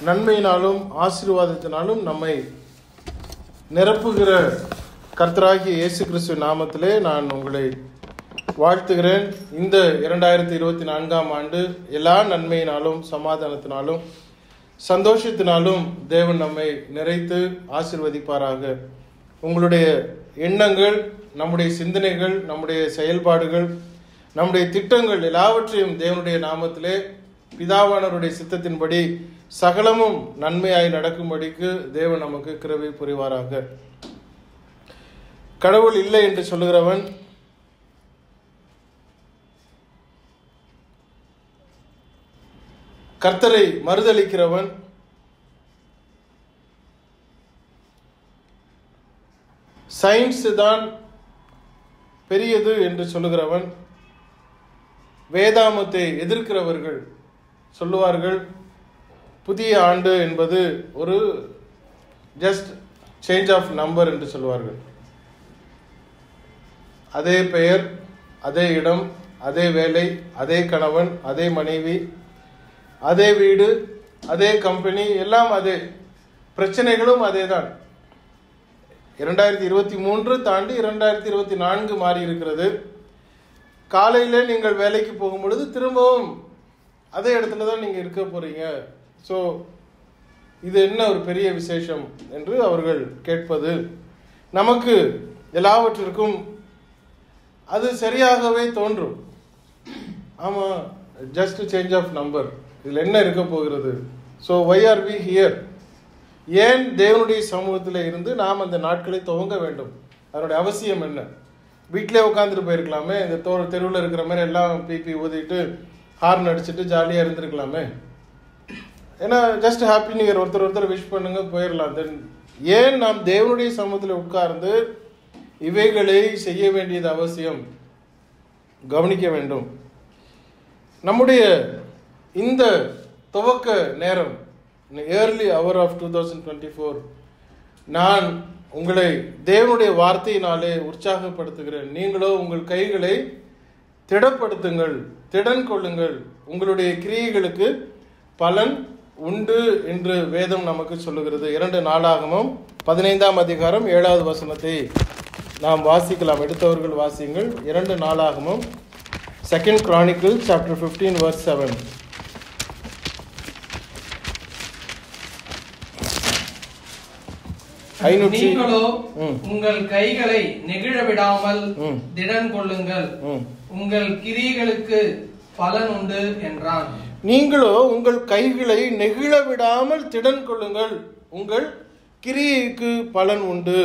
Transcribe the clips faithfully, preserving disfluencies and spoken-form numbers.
நன்மையினாலும் ஆசீர்வாதத்தினாலும் நம்மை நிரப்புகிற கர்த்தராகிய இயேசு கிறிஸ்து நாமத்திலே நான் உங்களை வாழ்த்துகிறேன். இந்த இரண்டாயிரத்தி இருபத்தி நான்காம் ஆண்டு எல்லா நன்மையினாலும் சமாதானத்தினாலும் சந்தோஷத்தினாலும் தேவன் நம்மை நிறைத்து ஆசீர்வதிப்பாராக. உங்களுடைய எண்ணங்கள், நம்முடைய சிந்தனைகள், நம்முடைய செயல்பாடுகள், நம்முடைய திட்டங்கள் எல்லாவற்றையும் தேவனுடைய நாமத்திலே பிதாவானவருடைய சித்தத்தின்படி சகலமும் நன்மையாய் நடக்கும்படிக்கு தேவன் நமக்கு கிருபை புரிவாராக. கடவுள் இல்லை என்று சொல்லுகிறவன் கர்த்தரை மறுதலிக்கிறவன் சயின்ஸ் தான் பெரியது என்று சொல்லுகிறவன், வேதாமத்தை எதிர்க்கிறவர்கள் சொல்லுவார்கள் புதிய ஆண்டு என்பது ஒரு ஜஸ்ட் சேஞ்ச் ஆஃப் நம்பர் என்று சொல்லுவார்கள். அதே பெயர், அதே இடம், அதே வேலை, அதே கணவன், அதே மனைவி, அதே வீடு, அதே கம்பெனி, எல்லாம் அதே, பிரச்சனைகளும் அதே தான். இரண்டாயிரத்தி இருபத்தி மூன்று தாண்டி இரண்டாயிரத்தி இருபத்தி நான்கு மாறி இருக்கிறது. காலையில நீங்கள் வேலைக்கு போகும் பொழுது திரும்பவும் அதே இடத்துல தான் நீங்க இருக்க போறீங்க. ஸோ இது என்ன ஒரு பெரிய விசேஷம் என்று அவர்கள் கேட்பது, நமக்கு எல்லாவற்றிற்கும் அது சரியாகவே தோன்றும். ஆமா, ஜஸ்ட் சேஞ்ச் ஆஃப் நம்பர், இதில் என்ன இருக்க போகிறது? So why are we here? ஏன் தேவனுடைய சமூகத்தில் இருந்து நாம் அந்த நாட்களை துவங்க வேண்டும்? அதனுடைய அவசியம் என்ன? வீட்டிலே உட்காந்துட்டு போயிருக்கலாமே, இந்த தோ தெருவில் இருக்கிற மாதிரி எல்லாம் பிபி ஊதிட்டு ஹார்ன் அடிச்சுட்டு ஜாலியாக இருந்திருக்கலாமே. ஏன்னா ஜஸ்ட் ஹாப்பி நியூ இயர் ஒருத்தர் ஒருத்தர் விஷ் பண்ணுங்க, போயிடலாம். தென் ஏன் நாம் தேவனுடைய சமூகத்தில் உட்கார்ந்து இவைகளை செய்ய வேண்டியது அவசியம்? கவனிக்க வேண்டும். நம்முடைய இந்த துவக்க நேரம், early hour of two thousand twenty four, நான் உங்களை தேவனுடைய வார்த்தையினாலே உற்சாகப்படுத்துகிறேன். நீங்களோ உங்கள் கைகளை திடப்படுத்துங்கள், திடன் கொள்ளுங்கள், உங்களுடைய கிரியைகளுக்கு பலன் உண்டு என்று வேதம் நமக்கு சொல்லுகிறது. இரண்டு நாளாகமும் பதினைந்தாம் அதிகாரம் ஏழாவது வசனத்தை நாம் வாசிக்கலாம். எடுத்தவர்கள் வாசியுங்கள். இரண்டு நாளாகமும் second chronicle chapter fifteen verse seven. நீங்களோ உங்கள் கைகளை நெகிழ விடாமல் திடன் கொள்ளுங்கள், உங்கள் கிரியைகளுக்கு பலன் உண்டு என்றான். நீங்களோ உங்கள் கைகளை நெகிழ விடாமல் திடன் கொள்ளுங்கள், உங்கள் கிரியைக்கு பலன் உண்டு.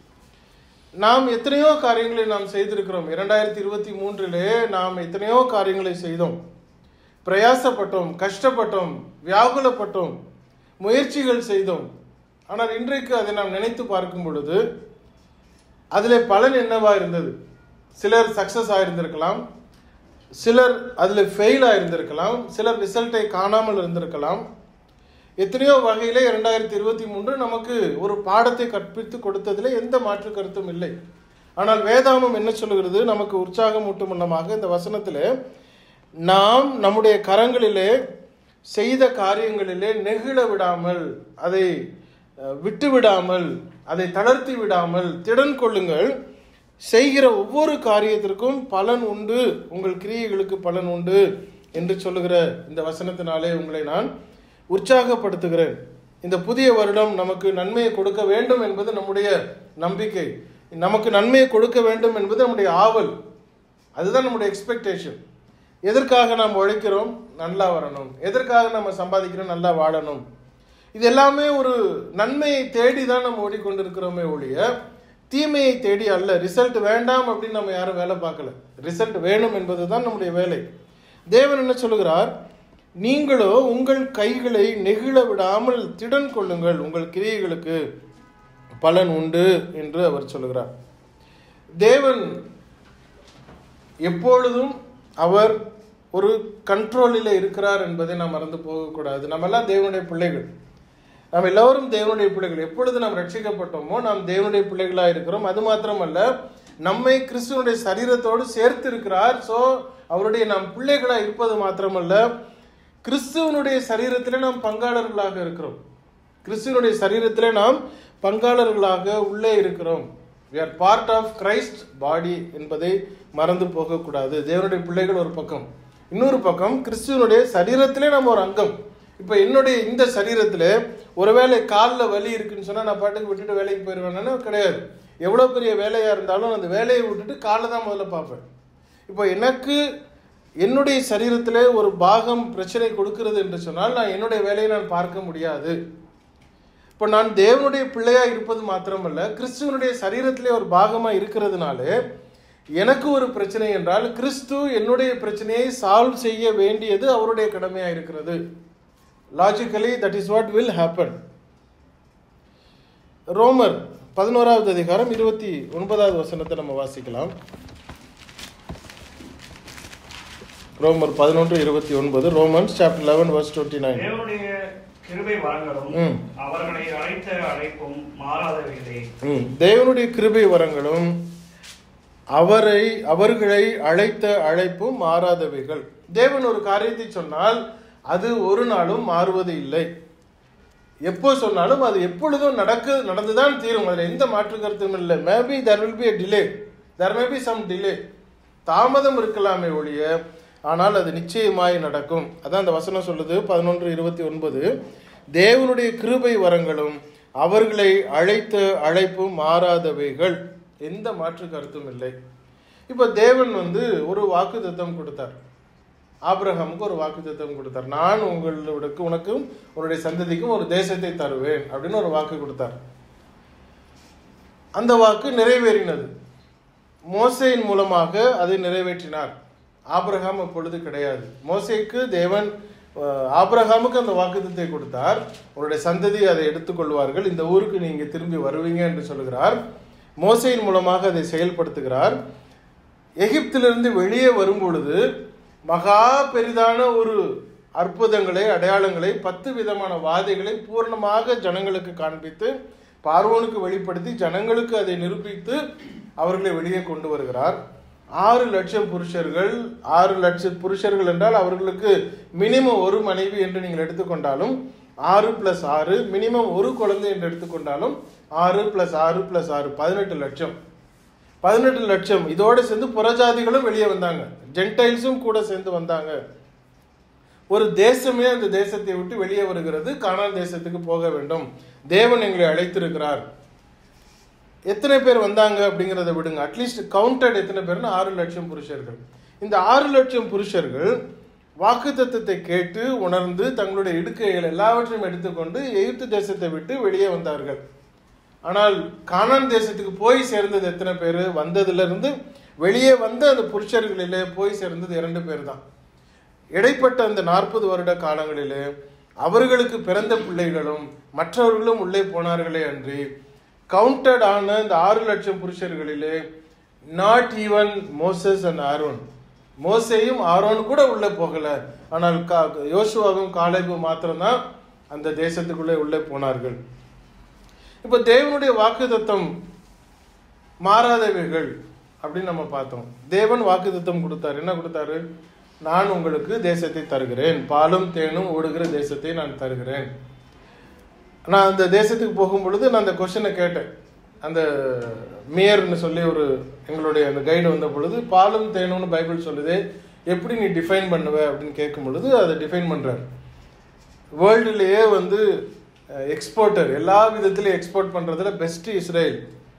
நாம் எத்தனையோ காரியங்களை நாம் செய்திருக்கிறோம். இரண்டாயிரத்தி இருபத்தி மூன்றிலே நாம் எத்தனையோ காரியங்களை செய்தோம், பிரயாசப்பட்டோம், கஷ்டப்பட்டோம், வியாகுலப்பட்டோம், முயற்சிகள் செய்தோம். ஆனால் இன்றைக்கு அதை நாம் நினைத்து பார்க்கும் பொழுது அதில் பலன் என்னவா இருந்தது? சிலர் சக்சஸ் ஆயிருந்திருக்கலாம், சிலர் அதில் ஃபெயில் ஆயிருந்திருக்கலாம், சிலர் ரிசல்ட்டை காணாமல் இருந்திருக்கலாம். எத்தனையோ வகையிலே இரண்டாயிரத்தி இருபத்தி மூன்று நமக்கு ஒரு பாடத்தை கற்பித்து கொடுத்ததில் எந்த மாற்று கருத்தும் இல்லை. ஆனால் வேதாமம் என்ன சொல்லுகிறது? நமக்கு உற்சாகம் ஊட்டும் வண்ணமாக இந்த வசனத்தில், நாம் நம்முடைய கரங்களிலே செய்த காரியங்களிலே நெகிழ விடாமல், அதை விட்டு விடாமல், அதை தளர்த்தி விடாமல் திடன் கொள்ளுங்கள், செய்கிற ஒவ்வொரு காரியத்திற்கும் பலன் உண்டு, உங்கள் கிரியைகளுக்கு பலன் உண்டு என்று சொல்லுகிற இந்த வசனத்தினாலே உங்களை நான் உற்சாகப்படுத்துகிறேன். இந்த புதிய வருடம் நமக்கு நன்மையை கொடுக்க வேண்டும் என்பது நம்முடைய நம்பிக்கை. நமக்கு நன்மையை கொடுக்க வேண்டும் என்பது நம்முடைய ஆவல், அதுதான் நம்முடைய எக்ஸ்பெக்டேஷன். எதற்காக நாம் உழைக்கிறோம்? நல்லா வரணும். எதற்காக நம்ம சம்பாதிக்கிறோம்? நல்லா வாழணும். இது எல்லாமே ஒரு நன்மையை தேடி தான் நம்ம ஓடிக்கொண்டிருக்கிறோமே ஒழிய தீமையை தேடி அல்ல. ரிசல்ட் வேண்டாம் அப்படின்னு நம்ம யாரும் வேலை பார்க்கல. ரிசல்ட் வேணும் என்பது தான் நம்முடைய வேலை. தேவன் என்ன சொல்லுகிறார்? நீங்களோ உங்கள் கைகளை நெகிழ விடாமல் திடன் கொள்ளுங்கள், உங்கள் கிரியைகளுக்கு பலன் உண்டு என்று அவர் சொல்லுகிறார். தேவன் எப்பொழுதும் அவர் ஒரு கண்ட்ரோலில் இருக்கிறார் என்பதை நாம் மறந்து போகக்கூடாது. நம்ம எல்லாம் தேவனுடைய பிள்ளைகள், நாம் எல்லோரும் தேவனுடைய பிள்ளைகள். எப்பொழுது நாம் ரட்சிக்கப்பட்டோமோ நாம் தேவனுடைய பிள்ளைகளாக இருக்கிறோம். அது மாத்திரமல்ல, நம்மை கிறிஸ்துவனுடைய சரீரத்தோடு சேர்த்து இருக்கிறார். ஸோ அவருடைய நாம் பிள்ளைகளாக இருப்பது மாத்திரமல்ல, கிறிஸ்துவனுடைய சரீரத்திலே நாம் பங்காளர்களாக இருக்கிறோம். கிறிஸ்துவனுடைய சரீரத்திலே நாம் பங்காளர்களாக உள்ளே இருக்கிறோம். we are part of Christ body என்பதை மறந்து போகக்கூடாது. தேவனுடைய பிள்ளைகள் ஒரு பக்கம், இன்னொரு பக்கம் கிறிஸ்துவனுடைய சரீரத்திலே நாம் ஒரு அங்கம். இப்போ என்னுடைய இந்த சரீரத்தில் ஒருவேளை காலில் வலி இருக்குன்னு சொன்னால் நான் பாட்டுக்கு விட்டுட்டு வேலைக்கு போயிடுவேன்னு கிடையாது. எவ்வளோ பெரிய வேலையாக இருந்தாலும் அந்த வேலையை விட்டுட்டு காலை தான் முதல்ல பார்ப்பேன். இப்போ எனக்கு என்னுடைய சரீரத்தில் ஒரு பாகம் பிரச்சனை கொடுக்கிறது என்று சொன்னால் நான் என்னுடைய வேலையை நான் பார்க்க முடியாது. இப்போ நான் தேவனுடைய பிள்ளையாக இருப்பது மாத்திரமல்ல, கிறிஸ்துவனுடைய சரீரத்திலே ஒரு பாகமாக இருக்கிறதுனால எனக்கு ஒரு பிரச்சனை என்றால் கிறிஸ்து என்னுடைய பிரச்சனையை சால்வ் செய்ய வேண்டியது அவருடைய கடமையாக இருக்கிறது. Logically that is what will happen. ரோமர் பதினோராவது அதிகாரம் இருபத்தி ஒன்பதாவது வசனத்தை நம்ம வாசிக்கலாம். ரோமர் பதினொன்று இருபத்தி ஒன்பது. Romans chapter eleven verse twenty-nine. தேவனுடைய கிருபை வரங்களும் அவர்களை அழைத்த அழைப்பும் மாறாதவைகளே. தேவனுடைய கிருபை வரங்களும் அவரை அவர்களை அழைத்த அழைப்பும் மாறாதவைகள். தேவன் ஒரு காரியத்தை சொன்னால் அது ஒரு நாளும் மாறுவது இல்லை. எப்போ சொன்னாலும் அது எப்பொழுதும் நடக்க நடந்துதான் தீரும். அதில் எந்த மாற்று கருத்தும் இல்லை. Maybe there will be a delay, there may be some delay, தாமதம் இருக்கலாமே ஒழிய, ஆனால் அது நிச்சயமாய் நடக்கும். அதான் அந்த வசனம் சொல்லுது பதினொன்று இருபத்தி ஒன்பது. தேவனுடைய கிருபை வரங்களும் அவர்களை அழைத்த அழைப்பும் மாறாதவைகள், எந்த மாற்று கருத்தும் இல்லை. இப்போ தேவன் வந்து ஒரு வாக்குத்தத்தம் கொடுத்தார். ஆபிரகாமுக்கு ஒரு வாக்குத்தத்தம் கொடுத்தார். நான் உங்களுக்கு உனக்கும் உன்னுடைய சந்ததிக்கும் ஒரு தேசத்தை தருவேன் அப்படின்னு ஒரு வாக்கு கொடுத்தார். அந்த வாக்கு நிறைவேறினது. மோசேயின் மூலமாக அதை நிறைவேற்றினார். ஆபிரகாம் அப்பொழுது கிடையாது. மோசேக்கு தேவன் ஆபிரகாமுக்கு அந்த வாக்குத்தத்தை கொடுத்தார். உன்னுடைய சந்ததி அதை எடுத்துக்கொள்வார்கள், இந்த ஊருக்கு நீங்க திரும்பி வருவீங்க என்று சொல்கிறார். மோசேயின் மூலமாக அதை செயல்படுத்துகிறார். எகிப்திலிருந்து வெளியே வரும் பொழுது மகா பெரிதான ஒரு அற்புதங்களை, அடையாளங்களை, பத்து விதமான வாதைகளை பூர்ணமாக ஜனங்களுக்கு காண்பித்து பார்வோனுக்கு வெளிப்படுத்தி ஜனங்களுக்கு அதை நிரூபித்து அவர்களை வெளியே கொண்டு வருகிறார். ஆறு லட்சம் புருஷர்கள், ஆறு லட்சம் புருஷர்கள் என்றால் அவர்களுக்கு மினிமம் ஒரு மனைவி என்று நீங்கள் எடுத்துக்கொண்டாலும் ஆறு பிளஸ் ஆறு, மினிமம் ஒரு குழந்தை என்று எடுத்துக்கொண்டாலும் ஆறு பிளஸ் ஆறு பிளஸ் ஆறு பதினெட்டு லட்சம். பதினெட்டு லட்சம் இதோடு சேர்ந்து புறஜாதிகளும் வெளியே வந்தாங்க, ஜென்டைல்ஸும் கூட சேர்ந்து வந்தாங்க. ஒரு தேசமே அந்த தேசத்தை விட்டு வெளியே வருகிறது. கானான் தேசத்துக்கு போக வேண்டும், தேவன் எங்களை அழைத்திருக்கிறார். எத்தனை பேர் வந்தாங்க அப்படிங்கிறத விடுங்க, அட்லீஸ்ட் கவுண்டட் எத்தனை பேர்னா ஆறு லட்சம் புருஷர்கள். இந்த ஆறு லட்சம் புருஷர்கள் வாக்குத்தத்தத்தை கேட்டு உணர்ந்து தங்களுடைய இடுக்கைகள் எல்லாவற்றையும் எடுத்துக்கொண்டு எகிப்து தேசத்தை விட்டு வெளியே வந்தார்கள். ஆனால் கானான் தேசத்துக்கு போய் சேர்ந்தது எத்தனை பேர்? வந்ததுல இருந்து வெளியே வந்த அந்த புருஷர்களிலே போய் சேர்ந்தது இரண்டு பேர் தான். இடைப்பட்ட அந்த நாற்பது வருட காலங்களிலே அவர்களுக்கு பிறந்த பிள்ளைகளும் மற்றவர்களும் உள்ளே போனார்களே அன்றி கவுண்டட் ஆன இந்த ஆறு லட்சம் புருஷர்களிலே not even Moses and Aaron, மோசேயும் ஆரோன் கூட உள்ளே போகல. ஆனால் யோசுவாவும் காலேபும் மாத்திரம்தான் அந்த தேசத்துக்குள்ளே உள்ளே போனார்கள். இப்ப தேவனுடைய வாக்குத்தத்தம் மாறாதவைகள் அப்படின்னு நம்ம பார்த்தோம். தேவன் வாக்குத்தத்தம் கொடுத்தாரு. என்ன கொடுத்தாரு? நான் உங்களுக்கு தேசத்தை தருகிறேன், பாலும் தேனும் ஓடுகிற தேசத்தை நான் தருகிறேன். நான் அந்த தேசத்துக்கு போகும் பொழுது நான் அந்த கொஸ்டினை கேட்டேன். அந்த மேயர்னு சொல்லி ஒரு எங்களுடைய அந்த கைடு வந்த பொழுது பாலும் தேனும்னு பைபிள் சொல்லுது, எப்படி நீ டிஃபைன் பண்ணுவ அப்படின்னு கேட்கும் பொழுது அதை டிஃபைன் பண்றாரு. வேர்ல்டுலேயே வந்து எக்ஸ்போர்ட்டர், எல்லா விதத்திலையும் எக்ஸ்போர்ட் பண்றதுல பெஸ்ட் இஸ்ரேல்.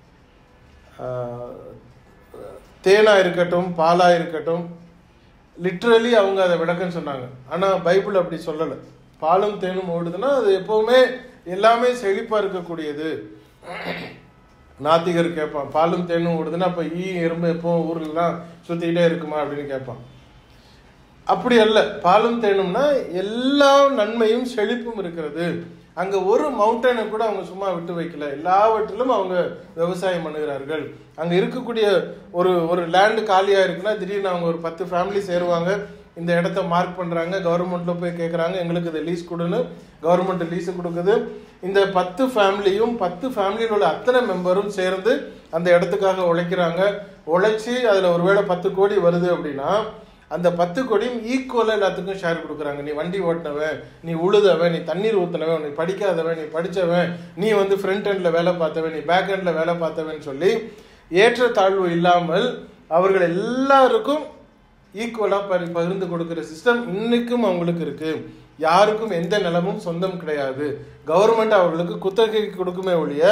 தேனா இருக்கட்டும், பாலா இருக்கட்டும், லிட்ரலி அவங்க அதை விளக்கம் சொன்னாங்க. ஆனா பைபிள் அப்படி சொல்லலை. பாலும் தேனும் ஓடுதுன்னா அது எப்பவுமே எல்லாமே செழிப்பா இருக்கக்கூடியது. நாத்திகர் கேட்பான், பாலும் தேனும் ஓடுதுன்னா அப்ப ஈ எறும்பு எப்பவும் ஊர்லாம் சுத்திக்கிட்டே இருக்குமா அப்படின்னு கேட்பான். அப்படி அல்ல. பாலும் தேனும்னா எல்லா நன்மையும் செழிப்பும் இருக்கிறது. அங்க ஒரு மவுண்டனை கூட அவங்க சும்மா விட்டு வைக்கல, எல்லாவற்றிலும் அவங்க விவசாயம் பண்ணுகிறார்கள். அங்க இருக்கக்கூடிய ஒரு ஒரு லேண்டு காலியா இருக்குன்னா திடீர்னு அவங்க ஒரு பத்து ஃபேமிலி சேருவாங்க, இந்த இடத்த மார்க் பண்றாங்க, கவர்மெண்ட்ல போய் கேட்கறாங்க எங்களுக்கு இதை லீஸ் கொடுன்னு, கவர்மெண்ட் லீஸ் கொடுக்குது. இந்த பத்து ஃபேமிலியும் பத்து ஃபேமிலியில் உள்ள அத்தனை மெம்பரும் சேர்ந்து அந்த இடத்துக்காக உழைக்கிறாங்க. உழைச்சி அதுல ஒருவேளை பத்து கோடி வருது அப்படின்னா அந்த பத்து கோடியும் ஈக்குவலாக எல்லாத்துக்கும் ஷேர் கொடுக்குறாங்க. நீ வண்டி ஓட்டினவன், நீ உழுதவன், நீ தண்ணீர் ஊற்றினவன், நீ படிக்காதவன், நீ படித்தவன், நீ வந்து ஃப்ரண்ட் ஹேண்டில் வேலை பார்த்தவன், நீ பேக் ஹேண்டில் வேலை பார்த்தவன் சொல்லி ஏற்றத்தாழ்வு இல்லாமல் அவர்கள் எல்லாருக்கும் ஈக்குவலாக பரி பகிர்ந்து கொடுக்குற சிஸ்டம் இன்னைக்கும் அவங்களுக்கு இருக்கு. யாருக்கும் எந்த நிலமும் சொந்தம் கிடையாது. கவர்மெண்ட் அவர்களுக்கு குத்தகை கொடுக்குமே ஒழிய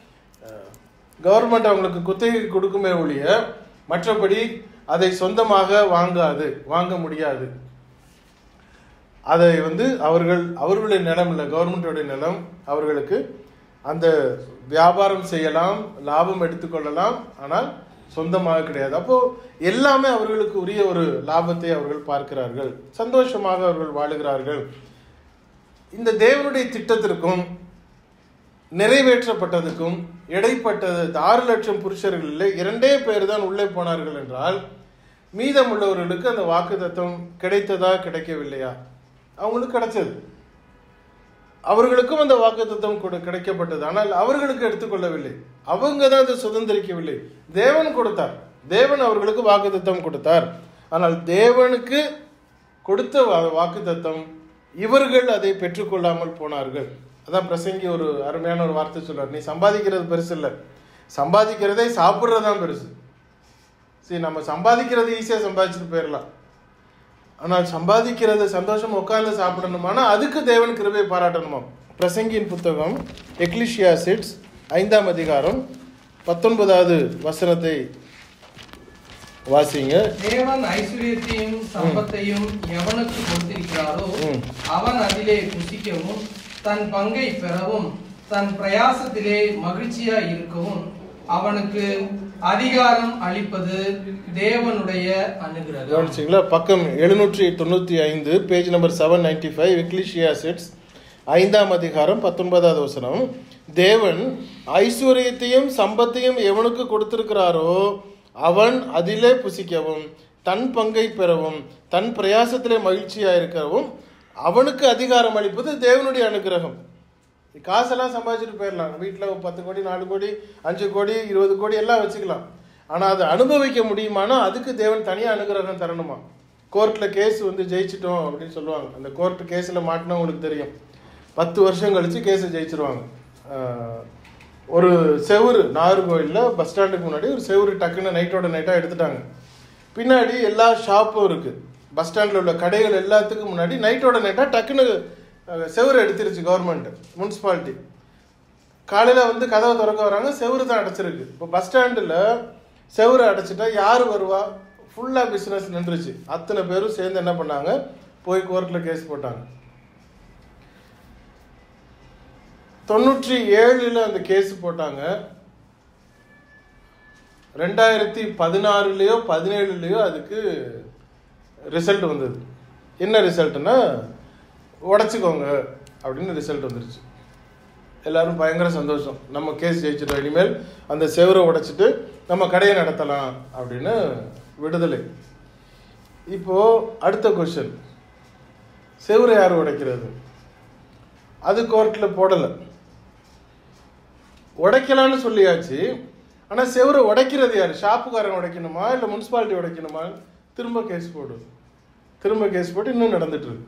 கவர்மெண்ட் அவங்களுக்கு குத்தகை கொடுக்குமே ஒழிய மற்றபடி அதை சொந்தமாக வாங்காது, வாங்க முடியாது. அதை வந்து அவர்கள் அவர்களுடைய நிலம் இல்லை, கவர்மெண்டோடைய நிலம். அவர்களுக்கு அந்த வியாபாரம் செய்யலாம், லாபம் எடுத்துக்கொள்ளலாம், ஆனால் சொந்தமாக கிடையாது. அப்போ எல்லாமே அவர்களுக்கு உரிய ஒரு லாபத்தை அவர்கள் பார்க்கிறார்கள், சந்தோஷமாக அவர்கள் வாழுகிறார்கள். இந்த தேவனுடைய திட்டத்திற்கும் நிறைவேற்றப்பட்டதுக்கும் இடைப்பட்டது ஆறு லட்சம் புருஷர்களில் இரண்டே பேர் தான் உள்ளே போனார்கள் என்றால் மீதம் உள்ளவர்களுக்கு அந்த வாக்குத்தத்தம் கிடைத்ததா கிடைக்கவில்லையா? அவங்களுக்கு கிடைச்சது, அவர்களுக்கும் அந்த வாக்குத்தத்தம் கிடைக்கப்பட்டது. ஆனால் அவர்களுக்கு எடுத்துக்கொள்ளவில்லை, அவங்க தான் அதை சுதந்திரிக்கவில்லை. தேவன் கொடுத்தார், தேவன் அவர்களுக்கு வாக்குத்தத்தம் கொடுத்தார். ஆனால் தேவனுக்கு கொடுத்த வாக்குத்தத்தம் இவர்கள் அதை பெற்றுக்கொள்ளாமல் போனார்கள். அதான் பிரசங்கி ஒரு அருமையான ஒரு வார்த்தை சொல்றார், நீ சம்பாதிக்கிறது பெருசு இல்லை, சம்பாதிக்கிறதே சாப்பிட்றதுதான் பெருசு. சரி, நம்ம சம்பாதிக்கிறது ஈஸியாக சம்பாதிச்சுட்டு போயிடலாம், ஆனால் சம்பாதிக்கிறது சந்தோஷம் உட்கார்ந்து சாப்பிடணுமானா அதுக்கு தேவன் கிருபை பாராட்டணுமா? பிரசங்கியின் புத்தகம் எக்லிஷியாசிட்ஸ் ஐந்தாம் அதிகாரம் பத்தொன்பதாவது வசனத்தை வாசிங்க. தேவன் ஐஸ்வர்யத்தையும் சம்பத்தையும் எவனுக்கு கொடுத்திருக்கிறாரோ அவன் அதிலே புசிக்கவும் தன் பங்கை பெறவும் தன் பிரயாசத்திலே மகிழ்ச்சியா இருக்கவும் அவனுக்கு அதிகாரம் அளிப்பது தேவனுடைய அனுகிரகம். பக்கம் எழுநூற்றி தொண்ணூத்தி ஐந்து, page number seven ninety five, Ecclesiastes ஐந்தாம் அதிகாரம் பத்தொன்பதாவது வசனம். தேவன் ஐஸ்வர்யத்தையும் சம்பத்தையும் எவனுக்கு கொடுத்திருக்கிறாரோ அவன் அதிலே புசிக்கவும் தன் பங்கை பெறவும் தன் பிரயாசத்திலே மகிழ்ச்சியா இருக்கவும் அவனுக்கு அதிகாரம் அளிப்பது தேவனுடைய அனுகிரகம். காசெல்லாம் சம்பாதிச்சுட்டு போயிடலாம், வீட்டில் பத்து கோடி நாலு கோடி அஞ்சு கோடி இருபது கோடி எல்லாம் வச்சுக்கலாம். ஆனால் அதை அனுபவிக்க முடியுமானா அதுக்கு தேவன் தனியாக அனுகிரகம் தரணுமா? கோர்ட்டில் கேஸ் வந்து ஜெயிச்சிட்டோம் அப்படின்னு சொல்லுவாங்க. அந்த கோர்ட்டு கேஸில் மாட்டினவங்களுக்கு தெரியும், பத்து வருஷம் கழித்து கேஸை ஜெயிச்சிருவாங்க. ஒரு செவுரு நாகர்கோவிலில் பஸ் ஸ்டாண்டுக்கு முன்னாடி ஒரு செவுரு டக்குன்னு நைட்டோட நைட்டாக எடுத்துட்டாங்க. பின்னாடி எல்லா ஷாப்பும் இருக்குது, பஸ் ஸ்டாண்டில் உள்ள கடைகள் எல்லாத்துக்கும் முன்னாடி நைட்டோட நைட்டாக டக்குன்னு செவுரு எடுத்துருச்சு கவர்மெண்ட், முனிசிபாலிட்டி. காலையில் வந்து கதவை திறக்க வராங்க, செவுரு தான் அடைச்சிருக்கு. இப்போ பஸ் ஸ்டாண்டில் செவுரு அடைச்சிட்டா யார் வருவா? ஃபுல்லாக பிஸ்னஸ் நின்றுச்சு. அத்தனை பேரும் சேர்ந்து என்ன பண்ணாங்க, போய் கோர்ட்டில் கேஸ் போட்டாங்க. தொண்ணூற்றி ஏழுல அந்த கேஸ் போட்டாங்க. ரெண்டாயிரத்தி பதினாறுலயோ பதினேழுலயோ அதுக்கு ரிசல்ட் வந்தது. என்ன ரிசல்ட்னா உடைச்சிக்கோங்க அப்படின்னு ரிசல்ட் வந்துருச்சு. எல்லாரும் பயங்கர சந்தோஷம், நம்ம கேஸ் ஜெயிச்சிட்டோம், இனிமேல் அந்த செவரை உடைச்சிட்டு நம்ம கடையை நடத்தலாம் அப்படின்னு விடுதலை. இப்போ அடுத்த கொஸ்டின், செவரை யார் உடைக்கிறது? அது கோர்ட்டில் போடலை, உடைக்கலான்னு சொல்லியாச்சு. ஆனால் செவரை உடைக்கிறது யார்? ஷாப்புக்காரன் உடைக்கணுமா இல்லை முனிசிபாலிட்டி உடைக்கணுமா? திரும்ப கேஸ் போடு, திரும்ப கேஸ் போட்டு இன்னும் நடந்துட்டு இருக்கு.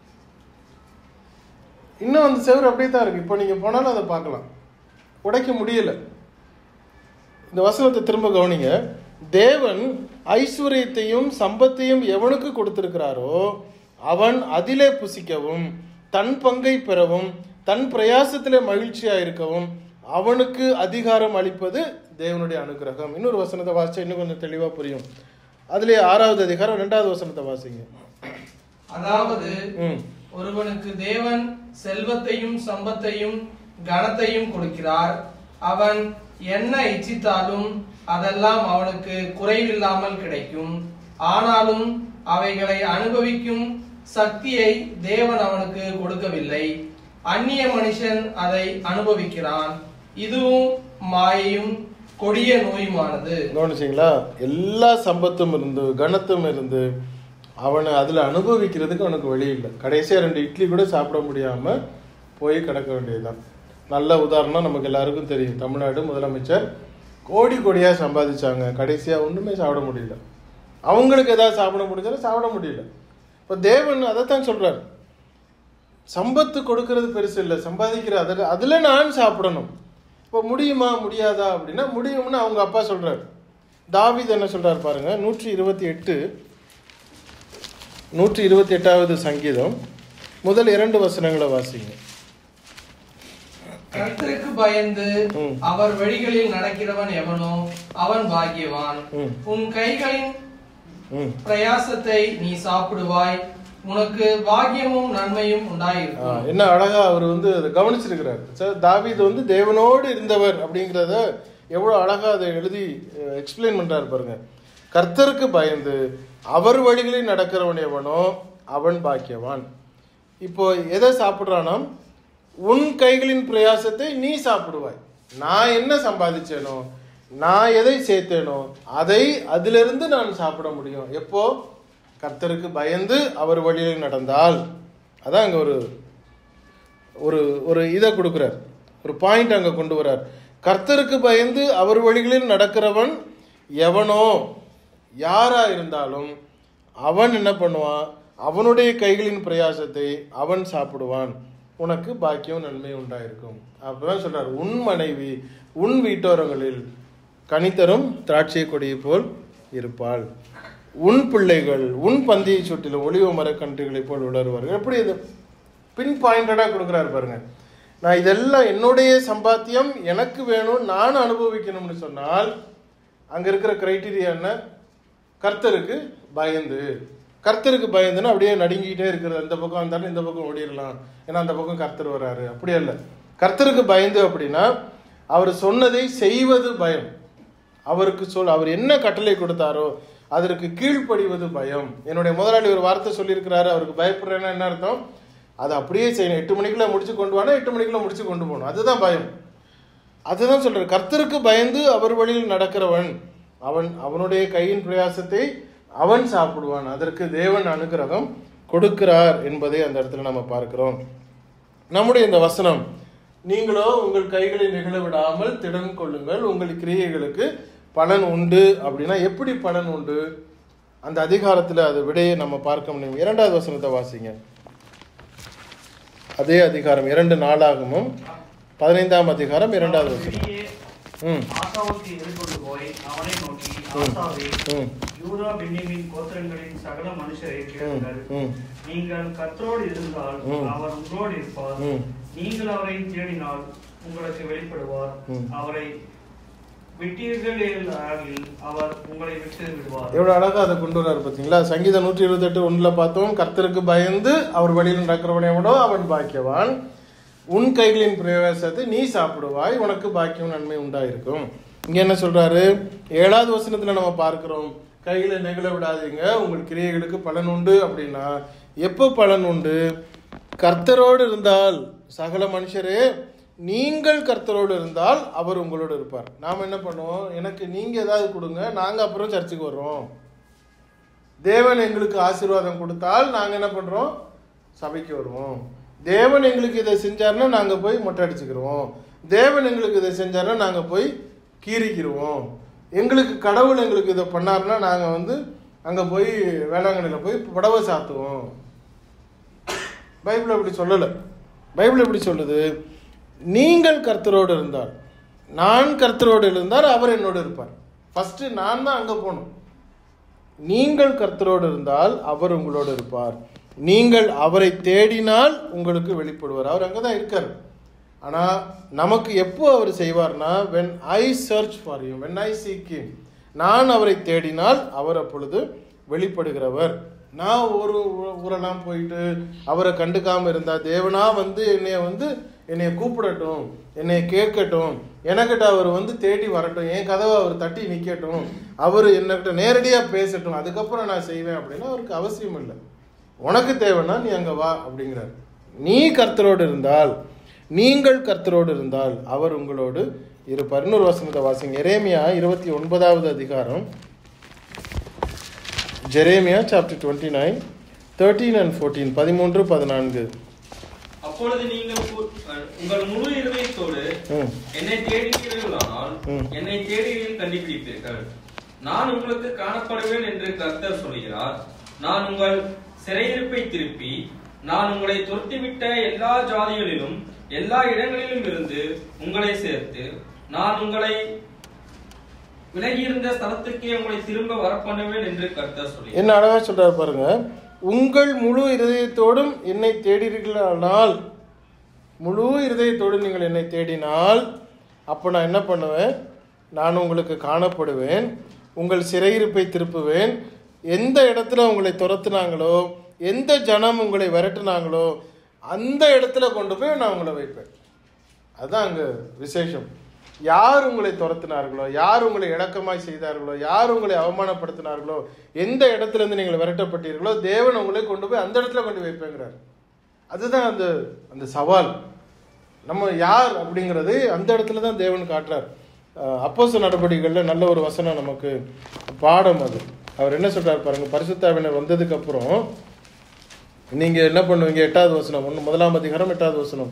இன்னும் அந்த செவரு அப்படியே தான் இருக்கு. இப்போ நீங்க போனாலும் அதை பார்க்கலாம், உடைக்க முடியல. இந்த வசனத்தை திரும்ப கவனிங்க. தேவன் ஐஸ்வர்யத்தையும் சம்பத்தையும் எவனுக்கு கொடுத்திருக்கிறாரோ அவன் அதிலே புசிக்கவும் தன் பங்கை பெறவும் தன் பிரயாசத்திலே மகிழ்ச்சியா இருக்கவும் அவனுக்கு அதிகாரம் அளிப்பது தேவனுடைய அனுகிரகம். இன்னொரு வசனத்தை வாசிச்சா இன்னும் கொஞ்சம் தெளிவா புரியும். அதுல ஆறாவது அதிகாரம் இரண்டாவது வசனத்தை வாசிங்க. அதாவது ஒருவனுக்கு தேவன் செல்வத்தையும் சம்பத்தையும் கனத்தையும் கொடுக்கிறார், அவன் என்ன இச்சித்தாலும் அதெல்லாம் அவனுக்கு குறைவில்லாமல் கிடைக்கும். ஆனாலும் அவைகளை அனுபவிக்கும் சக்தியை தேவன் அவனுக்கு கொடுக்கவில்லை. அந்நிய மனுஷன் அதை அனுபவிக்கிறான், இதுவும் மாயையும் கொடிய நோயுமானது. கவனிச்சிங்களா? எல்லா சம்பத்தும் இருந்து கனத்தும் இருந்து அவனை அதில் அனுபவிக்கிறதுக்கு அவனுக்கு வழி இல்லை. கடைசியாக ரெண்டு இட்லி கூட சாப்பிட முடியாமல் போய் கிடக்க வேண்டியதுதான். நல்ல உதாரணம் நமக்கு எல்லாருக்கும் தெரியும். தமிழ்நாடு முதலமைச்சர் கோடி கோடியாக சம்பாதிச்சாங்க, கடைசியாக ஒன்றுமே சாப்பிட முடியல. அவங்களுக்கு ஏதாவது சாப்பிட முடிஞ்சாலும் சாப்பிட முடியல. இப்போ தேவன் அதைத்தான் சொல்றாரு, சம்பத்து கொடுக்கறது பெருசு இல்லை, சம்பாதிக்கிற அதில் அதில் நான் சாப்பிடணும். இப்போ முடியுமா முடியாதா அப்படின்னா முடியும்னு அவங்க அப்பா சொல்றாரு. தாவீது என்ன சொல்றாரு பாருங்க, நூற்றி இருபத்தி எட்டு நூற்றி இருபத்தி எட்டாவது சங்கீதம் முதல் இரண்டு வசனங்களை வாசிங்க. கர்த்தருக்கு பயந்து அவர் வழிகளில் நடக்கிறவன் எவனோ அவன் பாக்கியவான். உன் கைகளின் பிரயாசத்தை நீ சாப்பிடுவாய், உனக்கு பாக்கியமும் நன்மையும் உண்டாயிருக்கும். என்ன அழகா அவர் வந்து அதை கவனிச்சிருக்கிறார். தாவீது வந்து தேவனோடு இருந்தவர் அப்படிங்கிறத எவ்வளவு அழகா அதை எழுதி எக்ஸ்பிளைன் பண்றாரு பாருங்க. கர்த்தருக்கு பயந்து அவர் வழிகளில் நடக்கிறவன் எவனோ அவன் பாக்கியவான். இப்போ எதை சாப்பிட்றானா, உன் கைகளின் பிரயாசத்தை நீ சாப்பிடுவாய். நான் என்ன சம்பாதிச்சேனோ, நான் எதை சேர்த்தேனோ அதை அதிலிருந்து நான் சாப்பிட முடியும். எப்போ? கர்த்தருக்கு பயந்து அவர் வழியில் நடந்தால். அதான் அங்கே ஒரு ஒரு ஒரு இதை கொடுக்குறார், ஒரு பாயிண்ட் அங்கே கொண்டு வர்றார். கர்த்தருக்கு பயந்து அவர் வழிகளில் நடக்கிறவன் எவனோ, யாரா இருந்தாலும் அவன் என்ன பண்ணுவான், அவனுடைய கைகளின் பிரயாசத்தை அவன் சாப்பிடுவான், உனக்கு பாக்கியம் நன்மை உண்டாயிருக்கும். அப்பதான் சொல்றார், உன் மனைவி உன் வீட்டோரங்களில் கனித்தரும் திராட்சை கொடியை போல் இருப்பாள், உன் பிள்ளைகள் உன் பந்தியை சுற்றிலும் ஒளிவ மரக்கன்றுகளை போல் உலருவார்கள். எப்படி இது பின் பாயிண்டடா கொடுக்குறாரு பாருங்க. நான் இதெல்லாம் என்னுடைய சம்பாத்தியம் எனக்கு வேணும், நான் அனுபவிக்கணும்னு சொன்னால் அங்க இருக்கிற கிரைட்டீரியா என்ன? கர்த்தருக்கு பயந்து. கர்த்தருக்கு பயந்துன்னா அப்படியே நடுங்கிட்டே இருக்கிறது, அந்த பக்கம் வந்தாலும் இந்த பக்கம் ஓடிடலாம், ஏன்னா அந்த பக்கம் கர்த்தர் வராரு, அப்படி அல்ல. கர்த்தருக்கு பயந்து அப்படின்னா அவர் சொன்னதை செய்வது பயம், அவருக்கு சொல் அவர் என்ன கட்டளை கொடுத்தாரோ அதற்கு கீழ்ப்படிவது பயம். என்னுடைய முதலாளி ஒரு வார்த்தை சொல்லியிருக்கிறாரு, அவருக்கு பயப்படுறேன்னா என்ன அர்த்தம்? அதை அப்படியே செய்யணும். எட்டு மணிக்குள்ள முடிச்சு கொண்டு வானா எட்டு மணிக்குள்ள முடிச்சு கொண்டு போகணும், அதுதான் பயம். அதுதான் சொல்றாரு, கர்த்தருக்கு பயந்து அவர் வழியில் நடக்கிறவன் அவன் அவனுடைய கையின் பிரயாசத்தை அவன் சாப்பிடுவான், அதற்கு தேவன் அனுகிரகம் கொடுக்கிறார் என்பதை அந்த இடத்துல நம்ம பார்க்கிறோம். நம்முடைய இந்த வசனம், நீங்களோ உங்கள் கைகளை நிகழ விடாமல் திடன் கொள்ளுங்கள், உங்கள் கிரியைகளுக்கு பலன் உண்டு அப்படின்னா எப்படி பலன் உண்டு? அந்த அதிகாரத்தில் அது விடையை நம்ம பார்க்க முடியும். இரண்டாவது வசனத்தை வாசிங்க. அதே அதிகாரம் இரண்டு நாளாகமும் பதினைந்தாம் அதிகாரம் இரண்டாவது வசனம். ஆசாவுக்கு எதிர்கொண்டு போய் அவனை நோக்கி, ஆசாவே, யூதா பென்யமீன் கோத்திரங்களின் சகல மனுஷரை கேளுங்கள், நீங்கள் கர்த்தரோடு இருந்தால் அவர் உங்களோடு இருப்பார், நீங்கள் அவரை தேடினால் உங்களுக்கு வெளிப்படுவார், அவரை விட்டீர்கள் அவர் உங்களை விட்டு விடுவார். எவ்வளவு அழகா அதை கொண்டு வர்றாரு பார்த்தீங்களா? சங்கீதம் நூற்றி இருபத்தி எட்டு ஒண்ணுல பார்த்தோம், கர்த்தருக்கு பயந்து அவர் வழியில் நடக்கிறவனோட அவன் பாக்கியவான், உன் கைகளின் பிரயாசத்தை நீ சாப்பிடுவாய், உனக்கு பாக்கியம் நன்மை உண்டாயிருக்கும். இங்க என்ன சொல்றாரு? ஏழாவது வசனத்துல நம்ம பார்க்கிறோம், கையில நெகிழ விடாதீங்க, உங்கள் கிரியைகளுக்கு பலன் உண்டு அப்படின்னா எப்போ பலன் உண்டு? கர்த்தரோடு இருந்தால். சகல மனுஷரே, நீங்கள் கர்த்தரோடு இருந்தால் அவர் உங்களோடு இருப்பார். நாம் என்ன பண்ணுவோம்? எனக்கு நீங்க ஏதாவது கொடுங்க, நாங்க அப்புறம் சர்ச்சுக்கு வர்றோம். தேவன் எங்களுக்கு ஆசீர்வாதம் கொடுத்தால் நாங்க என்ன பண்றோம்? சபைக்கு வருவோம். தேவன் எங்களுக்கு இதை செஞ்சாருன்னா நாங்க போய் மொட்டை அடிச்சுக்கிறோம். தேவன் எங்களுக்கு இதை செஞ்சாருன்னா நாங்க போய் கீறிக்கிடுவோம். எங்களுக்கு கடவுள் எங்களுக்கு இதை பண்ணாருன்னா நாங்க வந்து அங்க போய் வேளாங்கண்ணில போய் புடவை சாத்துவோம். பைபிள் அப்படி சொல்லலை. பைபிள் எப்படி சொல்லுது? நீங்கள் கர்த்தரோடு இருந்தால், நான் கர்த்தரோடு இருந்தால் அவர் என்னோடு இருப்பார். ஃபர்ஸ்ட் நான் தான் அங்க போகணும். நீங்கள் கர்த்தரோடு இருந்தால் அவர் உங்களோடு இருப்பார், நீங்கள் அவரை தேடினால் உங்களுக்கு வெளிப்படுவார். அவர் அங்கதான் இருக்காரு. ஆனா நமக்கு எப்போ அவர் செய்வார்னா, when I search for him, when I seek him, நான் அவரை தேடினால் அவர் அப்பொழுது வெளிப்படுகிறவர். நான் ஒரு ஊரெல்லாம் போயிட்டு அவரை கண்டுக்காம இருந்தா, தேவனா வந்து என்னைய வந்து என்னைய கூப்பிடட்டும், என்னைய கேட்கட்டும், எனக்கிட்ட அவர் வந்து தேடி வரட்டும், என் கதவை அவர் தட்டி நிக்கட்டும், அவர் என்னக்கிட்ட நேரடியா பேசட்டும், அதுக்கப்புறம் நான் செய்வேன் அப்படின்னா அவருக்கு அவசியம் இல்லை. உனக்கு தேவைன்னா நீ அங்க வா அப்படிங்கிறார். நீ கர்த்தரோடு இருந்தால், நீங்கள் கர்த்தரோடு இருந்தால் அவர் உங்களோடு இருப்பார். இன்னொரு வசனத்தை வாசிங்க. எரேமியா இருபத்தி ஒன்பதாவது அதிகாரம். Jeremiah chapter twenty nine thirteen and fourteen பதிமூன்று பதினான்கு. அப்பொழுது நீங்கள் உங்கள் முழு இருதயத்தோடு என்னை தேடுகிறீர்களானால் என்னை தேடுகையில் கண்டுபிடிப்பீர்கள். நான் உங்களுக்கு காணப்படுவேன் என்று கர்த்தர் சொல்கிறார். நான் உங்கள் சிறையிருப்பை திருப்பி நான் உங்களை துரத்திவிட்ட எல்லா ஜாதிகளிலும் எல்லா இடங்களிலும் இருந்து உங்களை சேர்த்து நான் உங்களை விலகியிருந்த ஸ்தலத்துக்கே உங்களை திரும்ப வரப்பண்ணுவேன் என்று கர்த்தர் சொல்லி என்ன அழகா சொல்றாரு பாருங்க. உங்கள் முழு இருதயத்தோடும் என்னை தேடினீர்களானால், முழு இருதயத்தோடு நீங்கள் என்னை தேடினால் அப்போ நான் என்ன பண்ணுவேன்? நான் உங்களுக்கு காணப்படுவேன், உங்கள் சிறையிருப்பை திருப்புவேன். எந்த இடத்துல உங்களை துரத்துனாங்களோ, எந்த ஜனம் உங்களை விரட்டுனாங்களோ அந்த இடத்துல கொண்டு போய் நான் உங்களை வைப்பேன். அதுதான் அங்கே விசேஷம். யார் உங்களை துரத்தினார்களோ, யார் உங்களை இணக்கமாய் செய்தார்களோ, யார் உங்களை அவமானப்படுத்தினார்களோ, எந்த இடத்துல இருந்து நீங்கள் விரட்டப்பட்டீர்களோ தேவன் உங்களை கொண்டு போய் அந்த இடத்துல கொண்டு வைப்பேங்கிறார். அதுதான் அந்த அந்த சவால். நம்ம யார் அப்படிங்கிறது அந்த இடத்துல தான் தேவன் காட்டுறார். அப்போஸ்தலர் நடவடிக்கைகளில் நல்ல ஒரு வசனம் நமக்கு பாடம் அது. அவர் என்ன சொல்றாரு பாருங்க. பரிசுத்த ஆவியானவர் வந்ததுக்கு அப்புறம் நீங்க என்ன பண்ணுவீங்க? எட்டாவது வசனம், ஒன்று முதலாம் அதிகாரம் எட்டாவது வசனம்.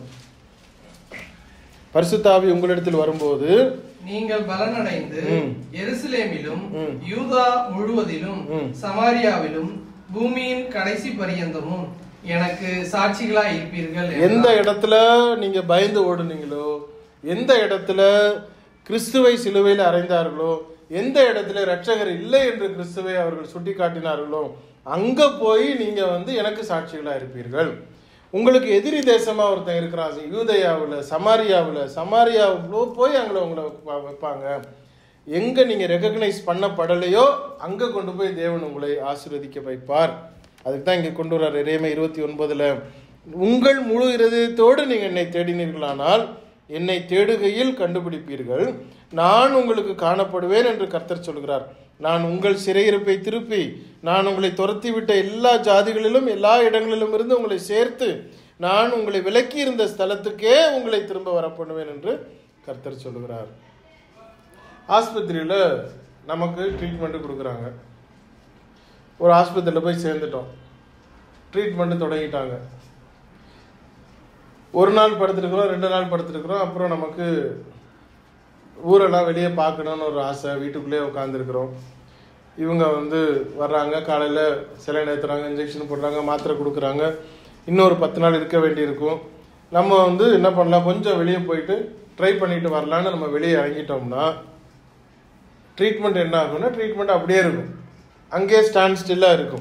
பரிசுத்த ஆவி உங்களிடத்தில் வரும்போது நீங்கள் பலனடைந்து எருசலேமிலும் யூதா முழுவதிலும் சமாரியாவிலும் பூமியின் கடைசி பரியந்தமும் எனக்கு சாட்சிகளா இருப்பீர்கள். எந்த இடத்துல நீங்க பயந்து ஓடுனீங்களோ, எந்த இடத்துல கிறிஸ்துவை சிலுவையில் அறைந்தார்களோ, எந்த இடத்துல இரட்சகர் இல்லை என்று கிறிஸ்துவை அவர்கள் சுட்டி காட்டினார்களோ அங்க போய் நீங்க வந்து எனக்கு சாட்சிகளா இருப்பீர்கள். உங்களுக்கு எதிரி தேசமா ஒருத்தன் இருக்கிறான் யூதேயாவில், சமாரியாவில், சமாரியாவுல போய் அங்கே உங்களை வைப்பாங்க. எங்க நீங்க ரெகக்னைஸ் பண்ணப்படலையோ அங்க கொண்டு போய் தேவன் உங்களை ஆசீர்வதிக்க வைப்பார். அதுக்கு தான் இங்க கொண்டு வர்றார் எரேமியா இருபத்தி ஒன்பதுல, உங்கள் முழு இருதயத்தோடு நீங்க என்னை தேடினீர்களானால் என்னை தேடுகையில் கண்டுபிடிப்பீர்கள், நான் உங்களுக்கு காணப்படுவேன் என்று கர்த்தர் சொல்கிறார். நான் உங்கள் சிறையிருப்பை திருப்பி நான் உங்களை துரத்தி விட்ட எல்லா ஜாதிகளிலும் எல்லா இடங்களிலும் இருந்து உங்களை சேர்த்து நான் உங்களை விலக்கி இருந்த ஸ்தலத்துக்கே உங்களை திரும்ப வரப்பண்ணுவேன் என்று கர்த்தர் சொல்லுகிறார். ஆஸ்பத்திரியில் நமக்கு ட்ரீட்மெண்ட் கொடுக்குறாங்க. ஒரு ஆஸ்பத்திரியில் போய் சேர்ந்துட்டோம், ட்ரீட்மெண்ட் தொடங்கிட்டாங்க. ஒரு நாள் படுத்துருக்குறோம், ரெண்டு நாள் படுத்துருக்குறோம். அப்புறம் நமக்கு ஊரெல்லாம் வெளியே பார்க்கணுன்னு ஒரு ஆசை, வீட்டுக்குள்ளேயே உட்காந்துருக்குறோம். இவங்க வந்து வர்றாங்க, காலையில் சிலைன் ஏற்றுறாங்க, இன்ஜெக்ஷன் போடுறாங்க, மாத்திரை கொடுக்குறாங்க. இன்னொரு பத்து நாள் இருக்க வேண்டியிருக்கும். நம்ம வந்து என்ன பண்ணலாம், கொஞ்சம் வெளியே போயிட்டு ட்ரை பண்ணிட்டு வரலான்னு நம்ம வெளியே இறங்கிட்டோம்னா ட்ரீட்மெண்ட் என்ன ஆகும்னா ட்ரீட்மெண்ட் அப்படியே இருக்கும், அங்கேயே ஸ்டாண்ட் ஸ்டில்லாக இருக்கும்.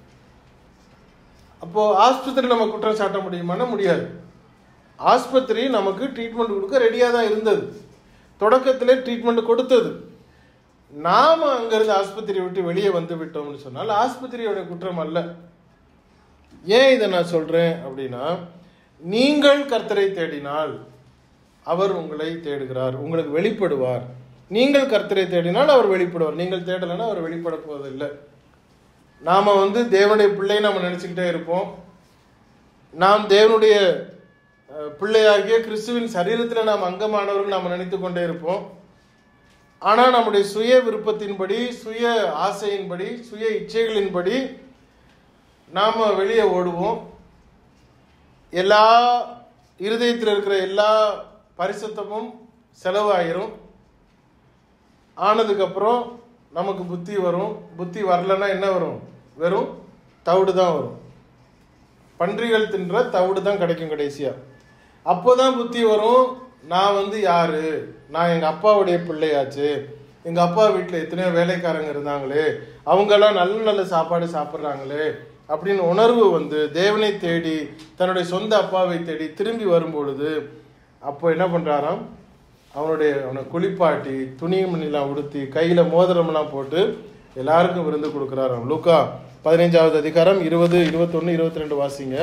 அப்போது ஆஸ்பத்திரி நம்ம குற்றம் சாட்ட முடியுமானா முடியாது. ஆஸ்பத்திரி நமக்கு ட்ரீட்மெண்ட் கொடுக்க ரெடியாக தான் இருந்தது, தொடக்கத்திலே ட்ரீட்மெண்ட் கொடுத்தது. நாம் அங்கிருந்து ஆஸ்பத்திரியை விட்டு வெளியே வந்து விட்டோம்னு சொன்னால் ஆஸ்பத்திரியோட குற்றம் அல்ல. ஏன் இதை நான் சொல்றேன் அப்படின்னா, நீங்கள் கர்த்தரை தேடினால் அவர் உங்களை தேடுகிறார், உங்களுக்கு வெளிப்படுவார். நீங்கள் கர்த்தரை தேடினால் அவர் வெளிப்படுவார், நீங்கள் தேடலைன்னா அவர் வெளிப்பட போவதில்லை. நாம வந்து தேவனுடைய பிள்ளை நம்ம நினைச்சுக்கிட்டே இருப்போம். நாம் தேவனுடைய பிள்ளையாகிய கிறிஸ்துவின் சரீரத்தில் நாம் அங்கமானவர்கள் நாம் நினைத்து கொண்டே இருப்போம். ஆனால் நம்முடைய சுய விருப்பத்தின்படி, சுய ஆசையின்படி, சுய இச்சைகளின்படி நாம் வெளியே ஓடுவோம். எல்லா இருதயத்தில் இருக்கிற எல்லா பரிசுத்தமும் செலவாயிரும். ஆனதுக்கப்புறம் நமக்கு புத்தி வரும். புத்தி வரலன்னா என்ன வரும்? வெறும் தவிடு தான் வரும். பன்றிகள் தின்ற தவிடு தான் கிடைக்கும் கடைசியாக. அப்போதான் புத்தி வரும், நான் வந்து யாரு, நான் எங்கள் அப்பாவுடைய பிள்ளையாச்சு, எங்கள் அப்பா வீட்டில் எத்தனையோ வேலைக்காரங்க இருந்தாங்களே, அவங்கெல்லாம் நல்ல நல்ல சாப்பாடு சாப்பிட்றாங்களே அப்படின்னு உணர்வு வந்து தேவனை தேடி தன்னுடைய சொந்த அப்பாவை தேடி திரும்பி வரும்பொழுது அப்போ என்ன பண்ணுறாராம், அவனுடைய அவனை குளிப்பாட்டி துணிமணிலாம் உடுத்தி கையில் மோதிரம்லாம் போட்டு எல்லாருக்கும் விருந்து கொடுக்குறாராம். லூக்கா பதினைஞ்சாவது அதிகாரம் இருபது இருபத்தொன்னு இருபத்தி ரெண்டு வாசிங்க.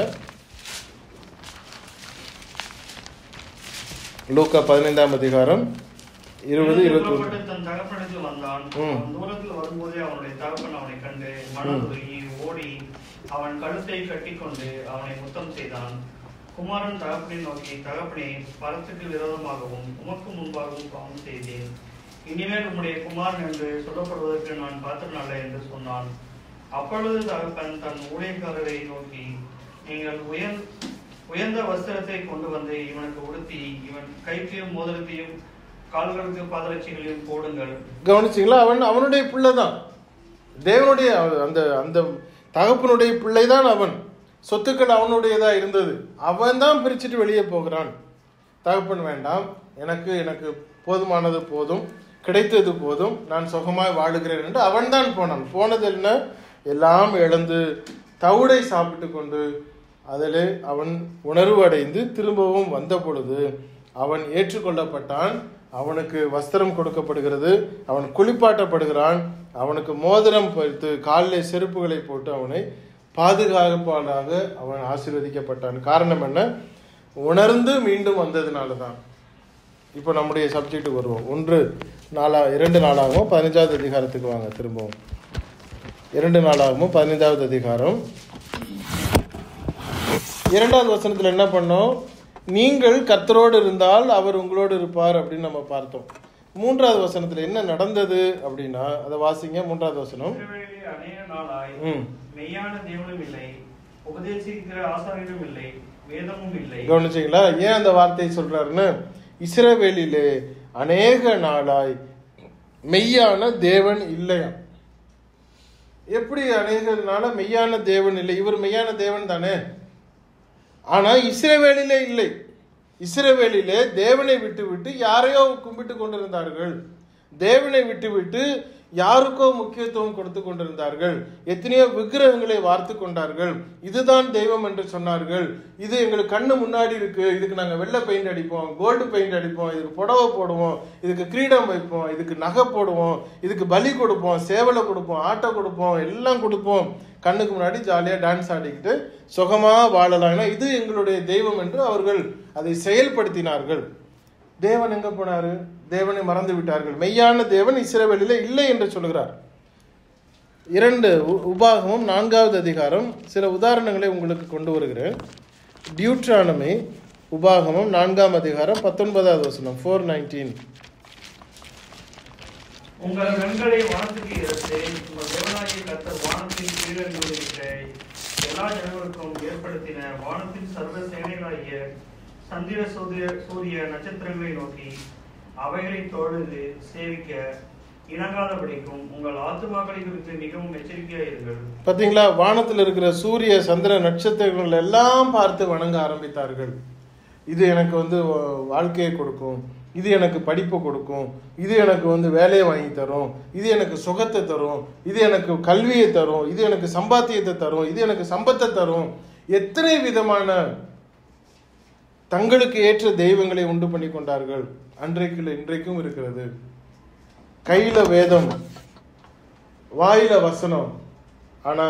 லூக்கா பதினைந்தாம் அதிகாரம் இருபது இருபத்தி ஒன்று. தன் தகப்பனிடத்தில் வந்தான். தூரத்தில் வரும்போதே அவனுடைய தகப்பன் அவனை கண்டு மனதுருகி ஓடி அவன் கழுத்தை கட்டிக்கொண்டு அவனை முத்தம் செய்தான். குமாரன் தகப்பனை நோக்கி, தகப்பனே, பரத்துக்கு விரோதமாகவும் உமக்கு முன்பாகவும் பாவம் செய்தேன். இனிமேல் உம்முடைய குமாரன் என்று சொல்லப்படுவதற்கு நான் பாத்திரம் அல்ல என்று சொன்னான். அப்பொழுது தகப்பன் தன் ஊழியக்காரரை நோக்கி, நீங்கள் உயர் உயர்ந்த வஸ்திரத்தை கொண்டு வந்து இவனுக்கு உடுத்தி இவன் கைக்கையும் மோதிரத்தையும் கால்களுக்கு பாதரட்சிகளையும் போடுங்கள். கவனிச்சிங்களா? அவன் அவனுடைய பிள்ளை தான், தேவனுடைய அந்த அந்த தகப்பனுடைய பிள்ளை தான் அவன். சொத்துக்கள் அவனுடையதா இருந்தது. அவன் தான் பிரிச்சுட்டு வெளியே போகிறான். தகப்பன் வேண்டாம், எனக்கு எனக்கு போதுமானது போதும், கிடைத்தது போதும், நான் சுகமாய் வாழுகிறேன் என்று அவன் தான் போனான். போனது என்ன? எல்லாம் இழந்து தவிடை சாப்பிட்டு கொண்டு அதில் அவன் உணர்வு அடைந்து திரும்பவும் வந்த பொழுது அவன் ஏற்றுக்கொள்ளப்பட்டான். அவனுக்கு வஸ்திரம் கொடுக்கப்படுகிறது, அவன் குளிப்பாட்டப்படுகிறான், அவனுக்கு மோதிரம் வைத்து காலிலே செருப்புகளை போட்டு அவனை பாதுகாப்பாளராக அவன் ஆசீர்வதிக்கப்பட்டான். காரணம் என்ன? உணர்ந்து மீண்டும் வந்ததுனால தான். இப்போ நம்முடைய சப்ஜெக்டுக்கு வருவோம். ஒன்று நாலா இரண்டு நாளாகவும் பதினஞ்சாவது அதிகாரத்துக்கு வாங்க. திரும்பவும் இரண்டு நாளாகவும் பதினைந்தாவது அதிகாரம் இரண்டாவது வசனத்தில் என்ன பண்ணோம்? நீங்கள் கர்த்தரோடு இருந்தால் அவர் உங்களோடு இருப்பார் அப்படின்னு நம்ம பார்த்தோம். மூன்றாவது வசனத்தில் என்ன நடந்தது அப்படின்னா அதை வாசிங்க. மூன்றாவது வசனம், அநேக நாளாய் மெய்யான தேவனும் இல்லை, உபதேசிக்கிற ஆசாரியரும் இல்லை, வேதமும் இல்லை. கவனிச்சீங்களா? ஏன் அந்த வார்த்தையை சொல்றாருன்னு? இஸ்ரவேலிலே அநேக நாளாய் மெய்யான தேவன் இல்லையா? எப்படி அநேக நாள மெய்யான தேவன் இல்லை? இவர் மெய்யான தேவன் தானே. ஆனா இஸ்ரவேலிலே இல்லை. இஸ்ரவேலிலே தேவனை விட்டு விட்டு யாரையோ கும்பிட்டு கொண்டிருந்தார்கள். தேவனை விட்டு விட்டு யாருக்கோ முக்கியத்துவம் கொடுத்து கொண்டிருந்தார்கள். எத்தனையோ விக்கிரகங்களை வார்த்து கொண்டார்கள். இதுதான் தெய்வம் என்று சொன்னார்கள். இது எங்களுக்கு கண்ணு முன்னாடி இருக்கு, இதுக்கு நாங்க வெள்ளை பெயிண்ட் அடிப்போம், கோல்டு பெயிண்ட் அடிப்போம், இதுக்கு புடவை போடுவோம், இதுக்கு கிரீடம் வைப்போம், இதுக்கு நகை போடுவோம், இதுக்கு பலி கொடுப்போம், சேவலை கொடுப்போம், ஆட்டை கொடுப்போம், எல்லாம் கொடுப்போம். கண்ணுக்கு முன்னாடி ஜாலியா டான்ஸ் ஆடிக்கிட்டு சுகமா வாழலாம், இது எங்களுடைய தெய்வம் என்று அவர்கள் அதை செயல்படுத்தினார்கள். தேவன் எங்க போனாரு? தேவனை மறந்து விட்டார்கள். மெய்யான தேவன் இஸ்ரவேலிலே இல்லை என்று சொல்கிறார். இரண்டு உபாகமம் நான்காவது அதிகாரம் சில உதாரணங்களை உங்களுக்கு கொண்டு வருகிறேன். டியூட்ரானமி உபாகமம் நான்காம் அதிகாரம் பத்தொன்பதாவது வசனம், ஃபோர் நைன்டீன். உங்கள் கண்களை வானத்துக்கு எடுத்து உங்கள் தேவனாகிய கர்த்தர் வானத்தின் கீழிருக்கிற எல்லா ஜனங்களுக்கும் ஏற்படுத்தின வானத்தின் சர்வ சேனைகளாகிய சந்திர சூரிய சூரிய நட்சத்திரங்களை நோக்கி அவைகளை தொழுது சேவிக்க இணங்காதபடிக்கும் உங்கள் ஆத்துமாக்களை குறித்து மிகவும் எச்சரிக்கையாயிருங்கள். பாத்தீங்களா? வானத்தில் இருக்கிற சூரிய சந்திர நட்சத்திரங்கள் எல்லாம் பார்த்து வணங்க ஆரம்பித்தார்கள். இது எனக்கு வந்து வாழ்க்கையை கொடுக்கும், இது எனக்கு படிப்பு கொடுக்கும், இது எனக்கு வந்து வேலையை வாங்கி தரும், இது எனக்கு சுகத்தை தரும், இது எனக்கு கல்வியை தரும், இது எனக்கு சம்பாத்தியத்தை தரும், இது எனக்கு சம்பத்தை தரும். எத்தனை விதமான தங்களுக்கு ஏற்ற தெய்வங்களை உண்டு பண்ணி கொண்டார்கள். அன்றைக்கு இன்றைக்கும் இருக்கிறது. கையில வேதம், வாயில வசனம், ஆனா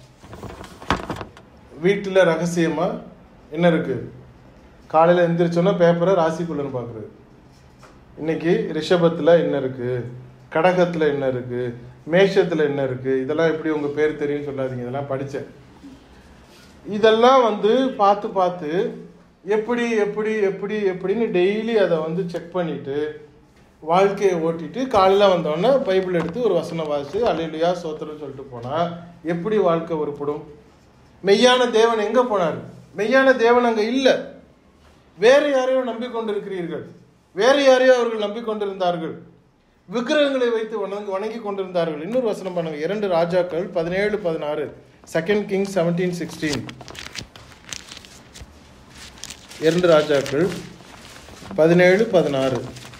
வீட்டுல ரகசியமா என்ன இருக்கு? காலையில எந்திரிச்சோன்னா பேப்பரை ராசிக்குள்ளன்னு பாக்குறது. இன்னைக்கு ரிஷபத்துல என்ன இருக்கு, கடகத்துல என்ன இருக்கு, மேஷத்துல என்ன இருக்கு, இதெல்லாம் எப்படி உங்க பேர் தெரியும் சொல்லாதீங்க, இதெல்லாம் படிச்சேன். இதெல்லாம் வந்து பார்த்து பார்த்து எப்படி எப்படி எப்படி எப்படின்னு டெய்லி அதை வந்து செக் பண்ணிட்டு வாழ்க்கையை ஓட்டிட்டு காலையில் வந்தோடனே பைபிள் எடுத்து ஒரு வசனம் வாசி அல்லேலூயா சோத்திரம் சொல்லிட்டு போனா எப்படி வாழ்க்கை உருப்படும்? மெய்யான தேவன் எங்க போனார்? மெய்யான தேவன் அங்க இல்லை. வேற யாரையோ நம்பிக்கொண்டிருக்கிறீர்கள். வேற யாரையோ அவர்கள் நம்பிக்கொண்டிருந்தார்கள். விக்கிரகங்களை வைத்து வணங்கி வணங்கி கொண்டிருந்தார்கள். இன்னொரு வசனம் பண்ணுங்க. இரண்டு ராஜாக்கள் பதினேழு பதினாறு, செகண்ட் கிங் செவன்டீன் சிக்ஸ்டீன். இரண்டு ராஜாக்கள் பதினேழு பதினாறு.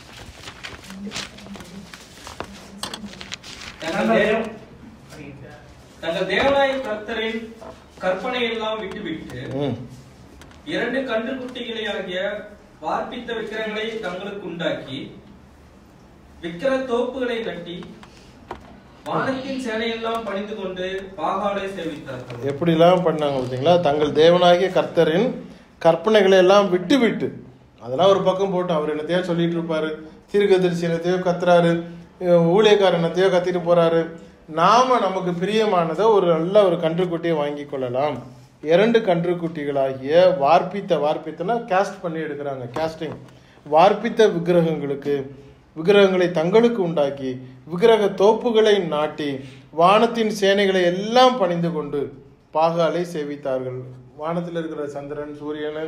தங்கள் தேவனாய கர்த்தரின் கற்பனை எல்லாம் விட்டுவிட்டு இரண்டு கன்று குட்டிகளை ஆகிய வார்ப்பித்த விக்கிரங்களை தங்களுக்கு உண்டாக்கி விக்கிர தோப்புகளை கட்டி வானத்தின் சேனையெல்லாம் பணிந்து கொண்டு பாகாலை சேவித்தார்கள். எப்படி எல்லாம் பண்ணாங்க பார்த்தீங்களா? தங்கள் தேவனாகிய கர்த்தரின் கற்பனைகளை எல்லாம் விட்டு விட்டு, அதெல்லாம் ஒரு பக்கம் போட்டு அவர் என்னத்தையோ சொல்லிட்டு இருப்பாரு, தீர்க்கதரிசி என்னத்தையோ கத்துறாரு, ஊழியக்காரர் என்னத்தையோ கத்திட்டு போறாரு. நாம நமக்கு பிரியமானதை ஒரு நல்ல ஒரு கன்றுக்குட்டியை வாங்கி கொள்ளலாம். இரண்டு கன்றுக்குட்டிகளாகிய வார்ப்பித்த, வார்ப்பித்தனா கேஸ்ட் பண்ணி எடுக்கிறாங்க, கேஸ்டிங், வார்ப்பித்த விக்கிரகங்களுக்கு விக்கிரகங்களை தங்களுக்கு உண்டாக்கி விக்கிரக தோப்புகளை நாட்டி வானத்தின் சேனைகளை எல்லாம் பணிந்து கொண்டு பாகாலை சேவித்தார்கள். வானத்தில் இருக்கிற சந்திரன், சூரியன்,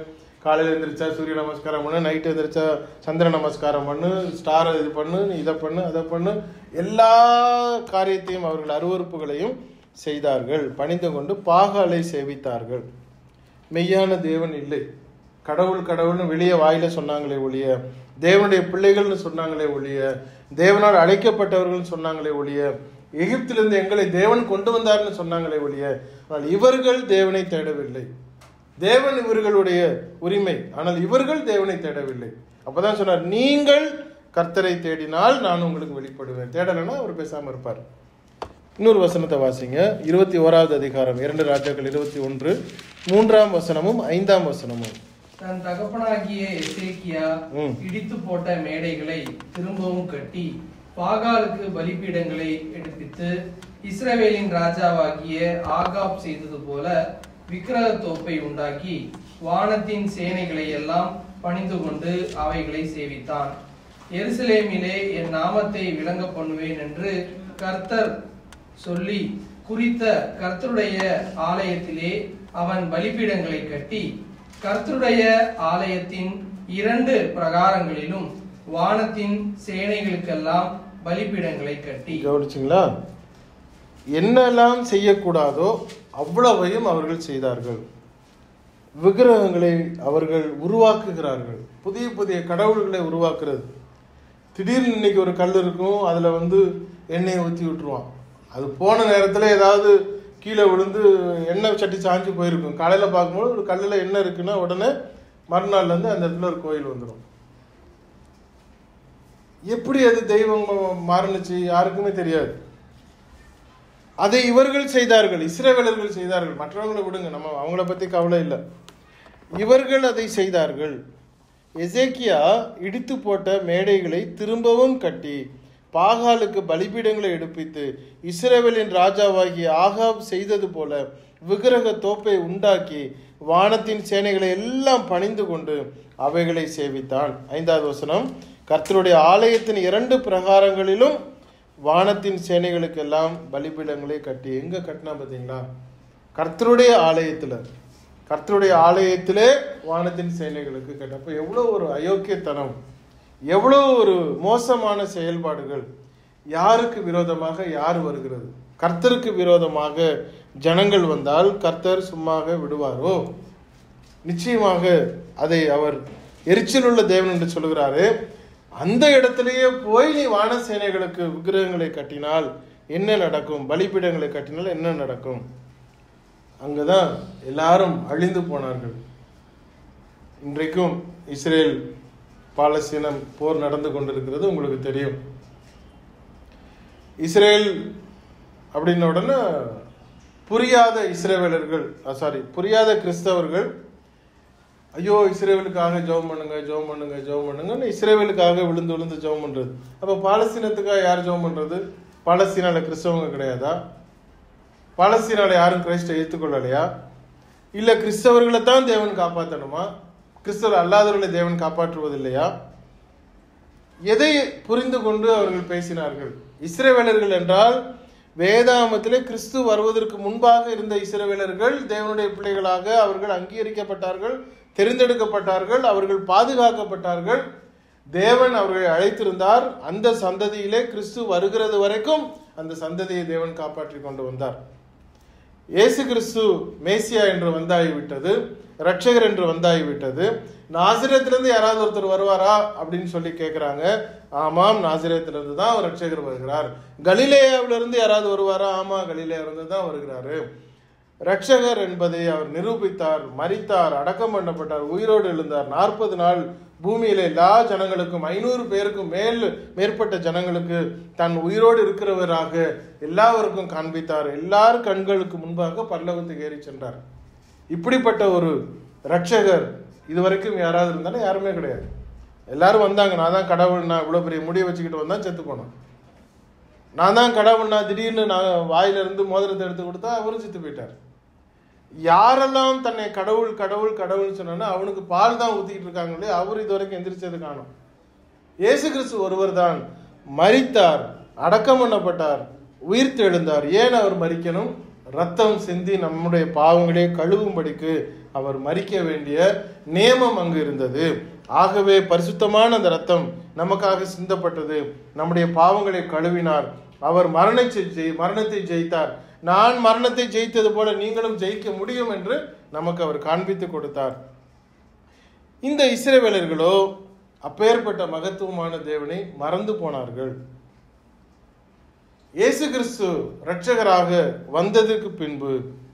காலையில் எழுந்திரிச்சா சூரிய நமஸ்காரம் பண்ணு, நைட்டு எழுந்திரிச்சா சந்திர நமஸ்காரம் பண்ணு, ஸ்டாரை இது பண்ணு, நீ இதை பண்ணு அதை பண்ணு, எல்லா காரியத்தையும் அவர்கள் அருவருப்புகளையும் செய்தார்கள். பணிந்து கொண்டு பாகாலை சேவித்தார்கள். மெய்யான தேவன் இல்லை. கடவுள் கடவுள்னு வெளியே வாயில சொன்னாங்களே ஒழிய, தேவனுடைய பிள்ளைகள்னு சொன்னாங்களே ஒழிய, தேவனால் அழைக்கப்பட்டவர்கள் சொன்னாங்களே ஒழிய, எகிப்திலிருந்து எங்களை தேவன் கொண்டு வந்தார்னு சொன்னாங்களே ஒழிய, ஆனால் இவர்கள் தேவனை தேடவில்லை. தேவன் இவர்களுடைய உரிமை, ஆனால் இவர்கள் தேவனை தேடவில்லை. அப்பதான் சொன்னார், நீங்கள் கர்த்தரை தேடினால் நான் உங்களுக்கு வெளிப்படுவேன். தேடலைன்னா அவர் பேசாம இருப்பார். இன்னொரு வசனத்தை வாசிங்க. இருபத்தி ஓராவது அதிகாரம், இரண்டு ராஜாக்கள் இருபத்தி ஒன்று, மூன்றாம் வசனமும் ஐந்தாம் வசனமும். தன் தகப்பனாகிய எசேக்கியா இடித்து போட்ட மேடைகளை திரும்பவும் கட்டி பாகாலுக்கு பலிபீடங்களை எடுப்பித்து இஸ்ரவேலின் ராஜாவாகிய ஆகாப் செய்தது போல விக்கிரக தோப்பை உண்டாக்கி வானத்தின் சேனைகளை எல்லாம் பணிந்து கொண்டு அவைகளை சேவித்தான். எருசலேமிலே என் நாமத்தை விளங்க பண்ணுவேன் என்று கர்த்தர் சொல்லி குறித்த கர்த்தருடைய ஆலயத்திலே அவன் பலிபீடங்களை கட்டி கர்த்தருடைய ஆலயத்தின் இரண்டு பிரகாரங்களிலும் வானத்தின் சேனைகளுக்கெல்லாம் பலிபீடங்களை கட்டி. கவனிச்சிங்களா? என்னெல்லாம் செய்யக்கூடாதோ அவ்வளவையும் அவர்கள் செய்தார்கள். விக்கிரகங்களை அவர்கள் உருவாக்குகிறார்கள். புதிய புதிய கடவுள்களை உருவாக்குறது. திடீர்னு இன்னைக்கு ஒரு கல் இருக்கும், அதுல வந்து எண்ணெயை ஊற்றி விட்டுருவான். அது போன நேரத்தில் ஏதாவது கீழே விழுந்து எண்ணெய் சட்டி சாஞ்சு போயிருக்கும். காலையில் பார்க்கும்போது ஒரு கல்லில் எண்ணெய் இருக்குன்னா உடனே மறுநாள்ல இருந்து அந்த இடத்துல ஒரு கோயில் வந்துடும். எப்படி அது தெய்வம் மாறுனுச்சு யாருக்குமே தெரியாது. அதை இவர்கள் செய்தார்கள், இஸ்ரவேலர்கள் செய்தார்கள். மற்றவங்களை விடுங்க, நம்ம அவங்கள பத்தி கவலை இல்லை. இவர்கள் அதை செய்தார்கள். எசேக்கியா இடித்து போட்ட மேடைகளை திரும்பவும் கட்டி பாகாலுக்கு பலிபீடங்களை எடுப்பித்து இஸ்ரவேலின் ராஜாவாகிய ஆகாப் செய்தது போல விக்கிரக தோப்பை உண்டாக்கி வானத்தின் சேனைகளை எல்லாம் பணிந்து கொண்டு அவைகளை சேவித்தான். ஐந்தாவது வசனம், கர்த்தருடைய ஆலயத்தின் இரண்டு பிரகாரங்களிலும் வானத்தின் சேனைகளுக்கெல்லாம் பலிபீடங்களை கட்டி. எங்க கட்டினா பார்த்தீங்களா? கர்த்தருடைய ஆலயத்துல. கர்த்தருடைய ஆலயத்திலே வானத்தின் சேனைகளுக்கு கட்ட. அப்ப எவ்வளவு ஒரு அயோக்கியத்தனம், எவ்வளவு ஒரு மோசமான செயல்பாடுகள். யாருக்கு விரோதமாக யார் வருகிறது? கர்த்தருக்கு விரோதமாக ஜனங்கள் வந்தால் கர்த்தர் சும்மாக விடுவாரோ? நிச்சயமாக அதை அவர் எரிச்சல் உள்ள தேவன் என்று சொல்கிறாரு. அந்த இடத்திலேயே போய் நீ வான சேனைகளுக்கு விக்கிரகங்களை கட்டினால் என்ன நடக்கும்? பலிபீடங்களை கட்டினால் என்ன நடக்கும்? அங்கதான் எல்லாரும் அழிந்து போனார்கள். இன்றைக்கும் இஸ்ரேல் பாலஸ்தீனம் போர் நடந்து கொண்டிருக்கிறது, உங்களுக்கு தெரியும். இஸ்ரேல் அப்படின்ன உடனே புரியாத இஸ்ரேவேலர்கள், சாரி புரியாத கிறிஸ்தவர்கள், ஐயோ இஸ்ரேவேலுக்காக ஜெபம் பண்ணுங்க ஜெபம் பண்ணுங்க ஜெபம் பண்ணுங்கன்னு இஸ்ரேவேலுக்காக விழுந்து விழுந்து ஜெபம் பண்றது. அப்ப பாலஸ்தீனத்துக்காக யார் ஜெபம் பண்றது? பாலஸ்தீனால கிறிஸ்தவங்க கிடையாதா? பாலஸ்தீனால யாரும் கிறிஸ்தை ஏற்றுக்கொள்ளலையா? இல்ல கிறிஸ்தவர்களை தான் தேவன் காப்பாற்றணுமா? கிறிஸ்தவர் அல்லாதவர்களை தேவன் காப்பாற்றுவதில்லையா? எதை புரிந்து கொண்டு அவர்கள் பேசினார்கள்? இஸ்ரவேலர்கள் என்றால் வேதாமத்திலே கிறிஸ்து வருவதற்கு முன்பாக இருந்த இஸ்ரவேலர்கள் தேவனுடைய பிள்ளைகளாக அவர்கள் அங்கீகரிக்கப்பட்டார்கள், தெரிந்தெடுக்கப்பட்டார்கள், அவர்கள் பாதுகாக்கப்பட்டார்கள். தேவன் அவர்களை அழைத்திருந்தார். அந்த சந்ததியிலே கிறிஸ்து வருகிறது வரைக்கும் அந்த சந்ததியை தேவன் காப்பாற்றி கொண்டு வந்தார். இயேசு கிறிஸ்து மேசியா என்று வந்தாகிவிட்டது, ரட்சகர் என்று வந்தாகிவிட்டது. நாசிரியத்திலிருந்து யாராவது ஒருத்தர் வருவாரா அப்படின்னு சொல்லி கேட்கிறாங்க. ஆமாம், நாசிரியத்திலிருந்து தான் ரட்சகர் வருகிறார். கலிலேயாவிலிருந்து யாராவது வருவாரா? ஆமா, கலிலேயாவிலிருந்து தான் வருகிறாரு. ரட்சகர் என்பதை அவர் நிரூபித்தார், மரித்தார், அடக்கம் பண்ணப்பட்டார், உயிரோடு எழுந்தார். நாற்பது நாள் பூமியில எல்லா ஜனங்களுக்கும், ஐநூறு பேருக்கும் மேல் மேற்பட்ட ஜனங்களுக்கு தன் உயிரோடு இருக்கிறவராக எல்லாருக்கும் காண்பித்தார். எல்லார் கண்களுக்கு முன்பாக பரலோகத்துக்கு ஏறி சென்றார். இப்படிப்பட்ட ஒரு ரட்சகர் இதுவரைக்கும் யாராவது இருந்தாலும் யாருமே கிடையாது. எல்லாரும் வந்தாங்க, நான் தான் கடவுள், நான் இவ்வளவு பெரிய முடியை வச்சுக்கிட்டு வந்தா செத்து போனோம், நான் தான் கடவுள், நான் திடீர்னு நான் வாயில இருந்து மோதிரத்தை எடுத்து கொடுத்தா அவரும் செத்து போயிட்டார். யாரெல்லாம் தன்னை கடவுள் கடவுள் கடவுள் சொன்னா அவனுக்கு பால் தான் ஊத்திக்கிட்டு இருக்காங்களே, அவர் இது வரைக்கும் எந்திரிச்சது காணும். இயேசு கிறிஸ்து ஒருவர் தான் மரித்தார், அடக்கம் பண்ணப்பட்டார், உயிர்த்து எழுந்தார். ஏன் அவர் மரிக்கணும்? ரத்தம் சிந்தி நம்முடைய பாவங்களே கழுவும்படிக்கு அவர் மரிக்க வேண்டிய நியமம் அங்கு இருந்தது. ஆகவே பரிசுத்தமான அந்த ரத்தம் நமக்காக சிந்தப்பட்டது. நம்முடைய பாவங்களை கழுவினார். அவர் மரணத்தை மரணத்தை ஜெயித்தார். நான் மரணத்தை ஜெயித்தது போல நீங்களும் ஜெயிக்க முடியும் என்று நமக்கு அவர் காண்பித்து கொடுத்தார். இந்த இஸ்ரவேலர்களோ அப்பேற்பட்ட மகத்துவமான தேவனை மறந்து போனார்கள். இயேசு கிறிஸ்து இரட்சகராக வந்ததற்கு பின்பு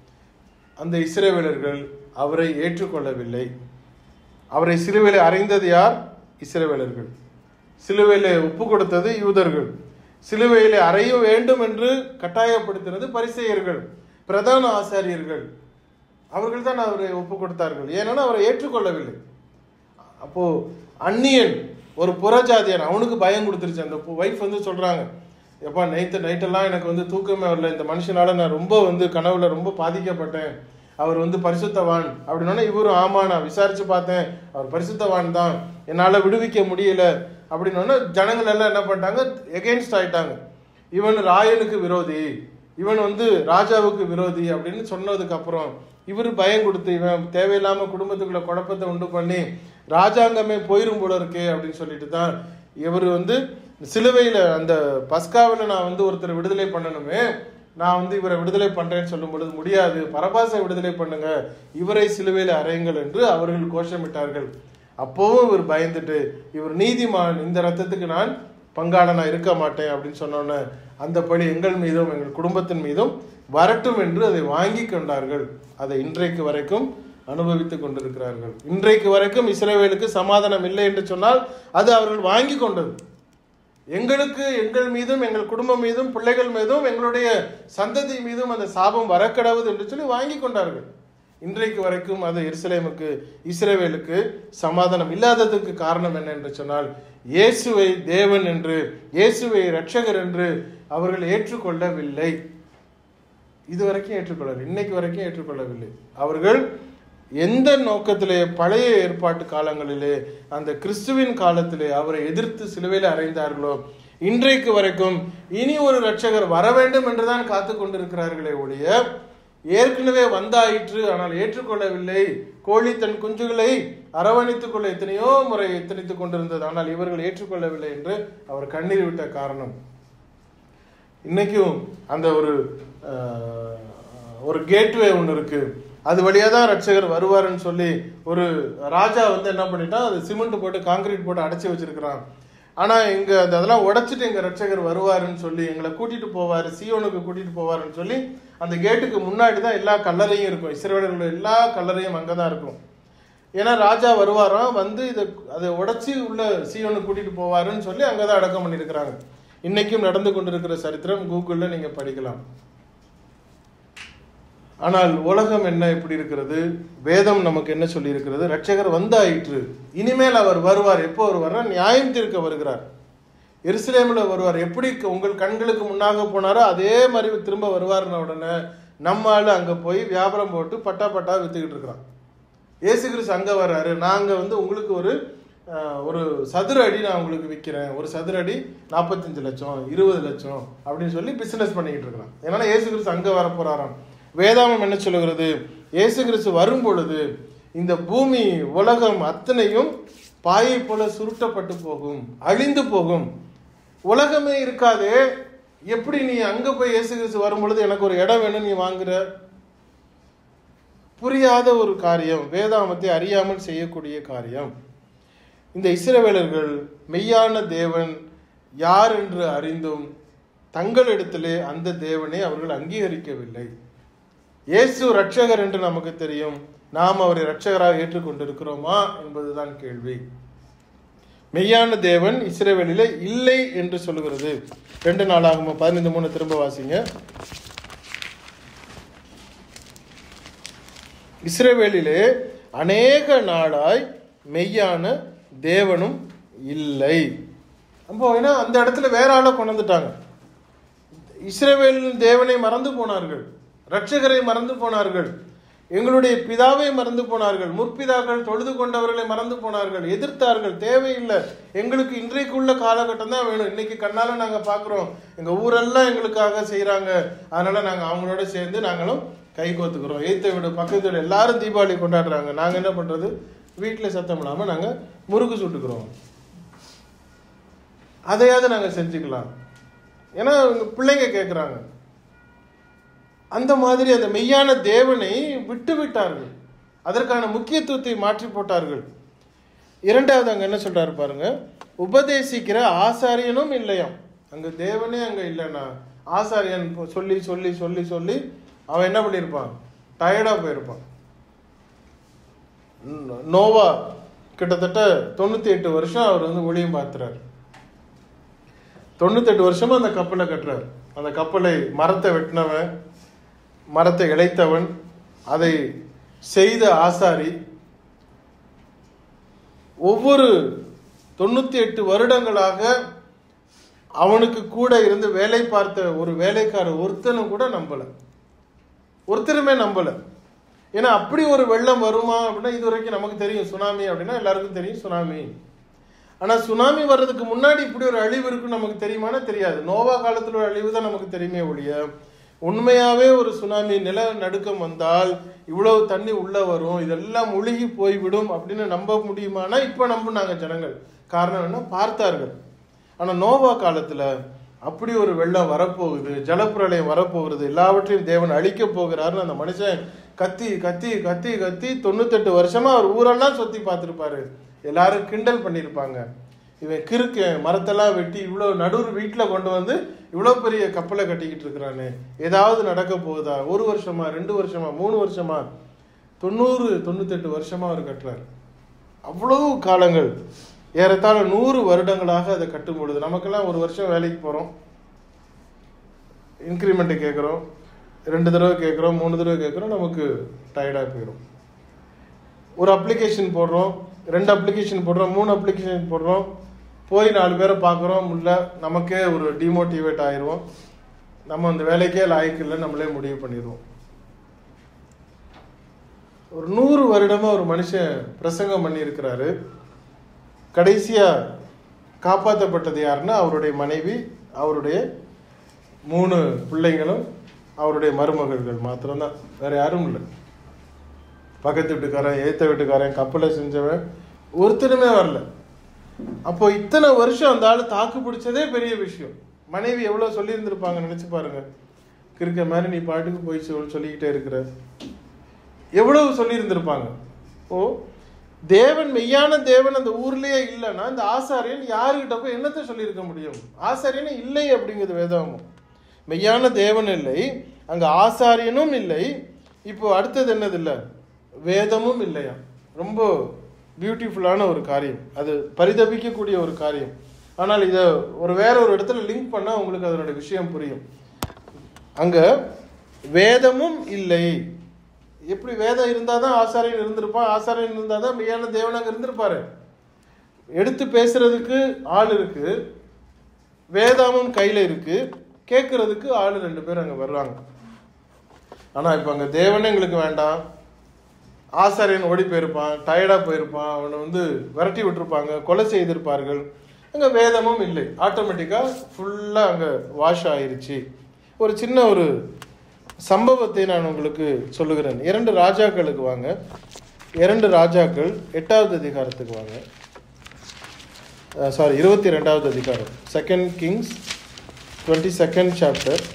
அந்த இஸ்ரவேலர்கள் அவரை ஏற்றுக்கொள்ளவில்லை. அவரை சிலுவையிலே அறைந்தது யார்? இஸ்ரவேலர்கள். சிலுவையிலே ஒப்பு கொடுத்தது யூதர்கள். சிலுவையிலே அறைய வேண்டும் என்று கட்டாயப்படுத்தினது பரிசேயர்கள், பிரதான ஆசாரியர்கள். அவர்கள் தான் அவரை ஒப்பு கொடுத்தார்கள். ஏன்னா அவரை ஏற்றுக்கொள்ளவில்லை. அப்போ அந்நியன், ஒரு புறஜாதியன், அவனுக்கு பயம் கொடுத்துருச்சு. அந்த வைஃப் வந்து சொல்றாங்க, எப்பா நைட்டு நைட்டெல்லாம் எனக்கு வந்து தூக்கமே வரல, இந்த மனுஷனால நான் ரொம்ப வந்து கனவுல ரொம்ப பாதிக்கப்பட்டேன், அவர் வந்து பரிசுத்தவான் அப்படின்னா இவரும் ஆமா நான் விசாரிச்சு பார்த்தேன் அவர் பரிசுத்தவான் தான், என்னால் விடுவிக்க முடியல அப்படின்னா ஜனங்கள் எல்லாம் என்ன பண்ணிட்டாங்க? எகெயின்ஸ்ட் ஆயிட்டாங்க. இவன் ராயனுக்கு விரோதி, இவன் வந்து ராஜாவுக்கு விரோதி அப்படின்னு சொன்னதுக்கு அப்புறம் இவர் பயம் கொடுத்து இவன் தேவையில்லாம குடும்பத்துக்குள்ள குழப்பத்தை உண்டு பண்ணி ராஜாங்கமே போயிரும் போல இருக்கே அப்படின்னு சொல்லிட்டு தான் இவர் வந்து சிலுவையில அந்த பஸ்காவில் நான் வந்து ஒருத்தர் விடுதலை பண்ணணுமே, நான் வந்து இவரை விடுதலை பண்றேன்னு சொல்லும் பொழுது முடியாது, பரபாசை விடுதலை பண்ணுங்க, இவரை சிலுவையில அறையுங்கள் என்று அவர்கள் கோஷமிட்டார்கள். அப்போவும் இவர் பயந்துட்டு இவர் நீதிமான், இந்த ரத்தத்துக்கு நான் பங்காளனா இருக்க மாட்டேன் அப்படின்னு சொன்னோன்னு அந்த பழி எங்கள் மீதும் எங்கள் குடும்பத்தின் மீதும் வரட்டும் என்று அதை வாங்கி கொண்டார்கள். அதை இன்றைக்கு வரைக்கும் அனுபவித்துக் கொண்டிருக்கிறார்கள். இன்றைக்கு வரைக்கும் இஸ்ரவேலுக்கு சமாதானம் இல்லை என்று சொன்னால் அது அவர்கள் வாங்கி கொண்டது. எங்களுக்கு எங்கள் மீதும் எங்கள் குடும்பம் மீதும் பிள்ளைகள் மீதும் எங்களுடைய சந்ததி மீதும் அந்த சாபம் வரக்கடவுது என்று சொல்லி வாங்கி கொண்டார்கள். இன்றைக்கு வரைக்கும் அது எருசலேமுக்கு இஸ்ரவேலுக்கு சமாதானம் இல்லாததுக்கு காரணம் என்ன என்று சொன்னால் இயேசுவை தேவன் என்று, இயேசுவை இரட்சகர் என்று அவர்கள் ஏற்றுக்கொள்ளவில்லை. இதுவரைக்கும் ஏற்றுக்கொள்ளவில்லை, இன்னைக்கு வரைக்கும் ஏற்றுக்கொள்ளவில்லை. அவர்கள் எந்த நோக்கத்திலே பழைய ஏற்பாட்டு காலங்களிலே அந்த கிறிஸ்துவின் காலத்திலே அவரை எதிர்த்து சிலுவையில் அறைந்தார்களோ இன்றைக்கு வரைக்கும் இனி ஒரு இரட்சகர் வர வேண்டும் என்றுதான் காத்து கொண்டிருக்கிறார்களே ஒழிய ஏற்கனவே வந்தாயிற்று ஆனால் ஏற்றுக்கொள்ளவில்லை. கோழி தன் குஞ்சுகளை அரவணைத்துக் கொள்ள எத்தனையோ முறை எத்தனைத்துக் கொண்டிருந்தது, ஆனால் இவர்கள் ஏற்றுக்கொள்ளவில்லை என்று அவர் கண்ணீர் விட்ட காரணம். இன்னைக்கும் அந்த ஒரு ஒரு கேட்வே ஒன்று இருக்கு, அது வழியா தான் ரட்சகர் வருவாருன்னு சொல்லி ஒரு ராஜா வந்து என்ன பண்ணிட்டான், அது சிமெண்ட் போட்டு காங்கிரீட் போட்டு அடைச்சி வச்சிருக்கிறான். ஆனா இங்க அந்த அதெல்லாம் உடைச்சிட்டு எங்க ரட்சகர் வருவாருன்னு சொல்லி எங்களை கூட்டிட்டு போவாரு, சீயோனுக்கு கூட்டிட்டு போவாருன்னு சொல்லி அந்த கேட்டுக்கு முன்னாடி தான் எல்லா கல்லறையும் இருக்கும். இஸ்ரவேலர்களோட எல்லா கல்லறையும் அங்கதான் இருக்கும். ஏன்னா ராஜா வருவாராம், வந்து இதை அதை உடைச்சி உள்ள சீயோனுக்கு கூட்டிட்டு போவாருன்னு சொல்லி அங்கதான் அடக்கம் பண்ணியிருக்கிறாங்க. இன்னைக்கும் நடந்து கொண்டிருக்கிற சரித்திரம் கூகுள்ல நீங்க படிக்கலாம். ஆனால் உலகம் என்ன எப்படி இருக்கிறது? வேதம் நமக்கு என்ன சொல்லி இருக்கிறது? ரட்சகர் வந்தாயிற்று, இனிமேல் அவர் வருவார். எப்போ வருவார்? நியாயம் தீர்க்க வருகிறார். எருசலேமில் வருவார். எப்படி உங்கள் கண்களுக்கு முன்னாக போனாரோ அதே மாதிரி திரும்ப வருவார்ன உடனே நம்ம ஆளு அங்க போய் வியாபாரம் போட்டு பட்டா பட்டா வித்துக்கிட்டு இருக்கிறான். இயேசு கிறிஸ்து அங்க வர்றாரு, நாங்க வந்து உங்களுக்கு ஒரு ஒரு சதுர அடி நான் உங்களுக்கு விற்கிறேன், ஒரு சதுர அடி நாற்பத்தஞ்சு லட்சம் இருபது லட்சம் அப்படின்னு சொல்லி பிசினஸ் பண்ணிக்கிட்டு இருக்கிறான். ஏன்னா இயேசு கிறிஸ்து அங்க வர போறாராம். வேதாமம் என்ன சொல்லுகிறது? இயேசு கிறிஸ்து வரும் பொழுது இந்த பூமி உலகம் அத்தனையும் பாயை போல சுருட்டப்பட்டு போகும், அழிந்து போகும், உலகமே இருக்காதே. எப்படி நீ அங்க போய் இயேசு கிறிஸ்து வரும் பொழுது எனக்கு ஒரு இடம் வேணும் நீ வாங்குற? புரியாத ஒரு காரியம், வேதாமத்தை அறியாமல் செய்யக்கூடிய காரியம். இந்த இஸ்ரவேலர்கள் மெய்யான தேவன் யார் என்று அறிந்தும் தங்களிடத்திலே அந்த தேவனை அவர்கள் அங்கீகரிக்கவில்லை. இயேசு ரட்சகர் என்று நமக்கு தெரியும், நாம் அவரை ரட்சகராக ஏற்றுக்கொண்டிருக்கிறோமா என்பதுதான் கேள்வி. மெய்யான தேவன் இஸ்ரவேலிலே இல்லை என்று சொல்லுகிறது. ரெண்டு நாளாகும் பதினைந்து மூணு திரும்ப வாசிங்க. இஸ்ரவேலிலே அநேக நாளாய் மெய்யான தேவனும் இல்லை. அப்போ ஏன்னா அந்த இடத்துல வேற ஆளை கொண்டு வந்துட்டாங்க. இஸ்ரவேலின் தேவனை மறந்து போனார்கள், ரட்சகரை மறந்து போனார்கள். எங்களுடைய பிதாவை மறந்து போனார்கள், முற்பிதாக்கள் தொழுது கொண்டவர்களை மறந்து போனார்கள், எதிர்த்தார்கள். தேவையில்லை, எங்களுக்கு இன்றைக்குள்ள காலகட்டம் தான் வேணும். இன்னைக்கு கண்ணால நாங்க பாக்குறோம், எங்க ஊரெல்லாம் எங்களுக்காக செய்யறாங்க, அதனால நாங்க அவங்களோட சேர்ந்து நாங்களும் கை கோத்துக்கிறோம். எய்த்த வீடு பக்கத்து வீடு எல்லாரும் தீபாவளி கொண்டாடுறாங்க, நாங்க என்ன பண்றது? வீட்டுல சத்தம் இல்லாம நாங்க முறுக்கு சுட்டுக்கிறோம். அதையாவது நாங்க செஞ்சுக்கலாம், ஏன்னா பிள்ளைங்க கேட்கிறாங்க. அந்த மாதிரி அந்த மெய்யான தேவனை விட்டு விட்டார்கள், அதற்கான முக்கியத்துவத்தை மாற்றி போட்டார்கள். இரண்டாவது அங்க என்ன சொல்றாரு பாருங்க, உபதேசிக்கிற ஆசாரியனும் இல்லையாம். அங்க தேவனே அங்க இல்லைன்னா ஆசாரியன் சொல்லி சொல்லி சொல்லி சொல்லி அவன் என்ன பண்ணியிருப்பான்? டயர்டா போயிருப்பான். நோவா கிட்டத்தட்ட தொண்ணூத்தி எட்டு வருஷம் அவர் வந்து ஊழியம் பார்த்துறாரு. தொண்ணூத்தி எட்டு வருஷமா அந்த கப்பலை கட்டுறாரு. அந்த கப்பலை மரத்தை வெட்டினவன், மரத்தை இழைத்தவன், அதை செய்த ஆசாரி, ஒவ்வொரு தொண்ணூத்தி எட்டு வருடங்களாக அவனுக்கு கூட இருந்து வேலை பார்த்த ஒரு வேலைக்கார ஒருத்தனும் கூட நம்பல, ஒருத்தருமே நம்பல. ஏன்னா அப்படி ஒரு வெள்ளம் வருமா அப்படின்னா இது வரைக்கும் நமக்கு தெரியும். சுனாமி அப்படின்னா எல்லாருக்கும் தெரியும் சுனாமி. ஆனா சுனாமி வர்றதுக்கு முன்னாடி இப்படி ஒரு அழிவு இருக்குன்னு நமக்கு தெரியுமானா தெரியாது. நோவா காலத்துல ஒரு அழிவு தான் நமக்கு தெரியுமே ஒழிய, உண்மையாவே ஒரு சுனாமி நில நடுக்கம் வந்தால் இவ்வளவு தண்ணி உள்ள வரும், இதெல்லாம் முழுகி போய்விடும் அப்படின்னு நம்ப முடியுமானா இப்ப நம்பினாங்க ஜனங்கள். காரணம் என்ன? பார்த்தார்கள். ஆனா நோவா காலத்துல அப்படி ஒரு வெள்ளம் வரப்போகுது, ஜலப்பிரளயம் வரப்போகிறது, எல்லாவற்றையும் தேவன் அழிக்க போகிறாருன்னு அந்த மனுஷன் கத்தி கத்தி கத்தி கத்தி தொண்ணூத்தி எட்டு வருஷமா அவர் ஊரெல்லாம் சுத்தி பார்த்திருப்பாரு. எல்லாரும் கிண்டல் பண்ணியிருப்பாங்க, இவன் கிறுக்க மரத்தெல்லாம் வெட்டி இவ்வளவு நடுவர் வீட்டுல கொண்டு வந்து இவ்வளவு பெரிய கப்பலை கட்டிக்கிட்டு இருக்கிறானே, ஏதாவது நடக்க போகுதா? ஒரு வருஷமா, ரெண்டு வருஷமா, மூணு வருஷமா, தொண்ணூறு தொண்ணூத்தி எட்டு வருஷமா அவர் கட்டுறாரு. அவ்வளவு காலங்கள், ஏறத்தாழ நூறு வருடங்களாக அதை கட்டும் பொழுது நமக்கெல்லாம் ஒரு வருஷம் வேலைக்கு போறோம், இன்கிரிமெண்ட் கேட்குறோம், ரெண்டு தடவை கேட்குறோம், மூணு தடவை கேட்குறோம், நமக்கு டயர்டாக போயிடும். ஒரு அப்ளிகேஷன் போடுறோம், ரெண்டு அப்ளிகேஷன் போடுறோம், மூணு அப்ளிகேஷன் போடுறோம், போய் நாலு பேரை பார்க்குறோம், முல்ல நமக்கே ஒரு டிமோட்டிவேட் ஆயிடுவோம், நம்ம அந்த வேலைக்கே லாய்க்கு இல்லை, நம்மளே முடிவு பண்ணிடுவோம். ஒரு நூறு வருடமா ஒரு மனுஷன் பிரசங்கம் பண்ணி இருக்கிறாரு. கடைசியா காப்பாற்றப்பட்டது யாருன்னா அவருடைய மனைவி, அவருடைய மூணு பிள்ளைங்களும், அவருடைய மருமகள்கள் மாத்திரம்தான், வேற யாரும் இல்லை. பக்கத்து வீட்டுக்காரன், ஏத்த வீட்டுக்காரன், கப்பலை செஞ்சவன் ஒருத்தருமே வரல. அப்போ இத்தனை வருஷம் அந்த ஆளு தாக்கு பிடிச்சதே பெரிய விஷயம். மனைவி எவ்வளவு சொல்லி இருந்திருப்பாங்க நினைச்சு பாருங்க. கிறுக்க மாதிரி நீ பாட்டுக்கு போய் சொல்லிக்கிட்டே இருக்கிற, எவ்வளவு சொல்லி இருந்திருப்பாங்க. ஓ தேவன், மெய்யான தேவன் அந்த ஊர்லயே இல்லைன்னா இந்த ஆசாரியன் யாருக்கிட்ட போய் என்னத்தை சொல்லியிருக்க முடியும்? ஆசாரியனும் இல்லை அப்படிங்கிறது வேதாகமம். மெய்யான தேவன் இல்லை, அங்க ஆசாரியனும் இல்லை. இப்போ அடுத்தது என்னது இல்லை? வேதமும் இல்லையா. ரொம்ப பியூட்டிஃபுல்லான ஒரு காரியம், அது பரிதபிக்கக்கூடிய ஒரு காரியம். ஆனால் இதை ஒரு வேற ஒரு இடத்துல லிங்க் பண்ணா உங்களுக்கு அதனுடைய விஷயம் புரியும். அங்க வேதமும் இல்லை. எப்படி வேதம் இருந்தாதான் ஆசாரியன் இருந்திருப்பான், ஆசாரியன் இருந்தாதான் மெய்யான தேவன் அங்க இருந்திருப்பாரு. எடுத்து பேசுறதுக்கு ஆள் இருக்கு, வேதாமும் கையில இருக்கு, கேட்கறதுக்கு ஆள் ரெண்டு பேர் அங்க வருவாங்க. ஆனா இப்ப அங்க தேவனே எங்களுக்கு வேண்டாம், ஆசாரியன் ஓடி போயிருப்பான், டயர்டா போயிருப்பான், அவனை வந்து விரட்டி விட்டுருப்பாங்க, கொலை செய்திருப்பார்கள். அங்க வேதமும் இல்லை, ஆட்டோமேட்டிக்கா ஃபுல்லா அங்க வாஷ் ஆயிருச்சு. ஒரு சின்ன ஒரு சம்பவத்தை நான் உங்களுக்கு சொல்லுகிறேன். இரண்டு ராஜாக்களுக்கு வாங்க, இரண்டு ராஜாக்கள் எட்டாவது அதிகாரத்துக்கு வாங்க. சாரி இருபத்தி ரெண்டாவது அதிகாரம், second Kings twenty second chapter,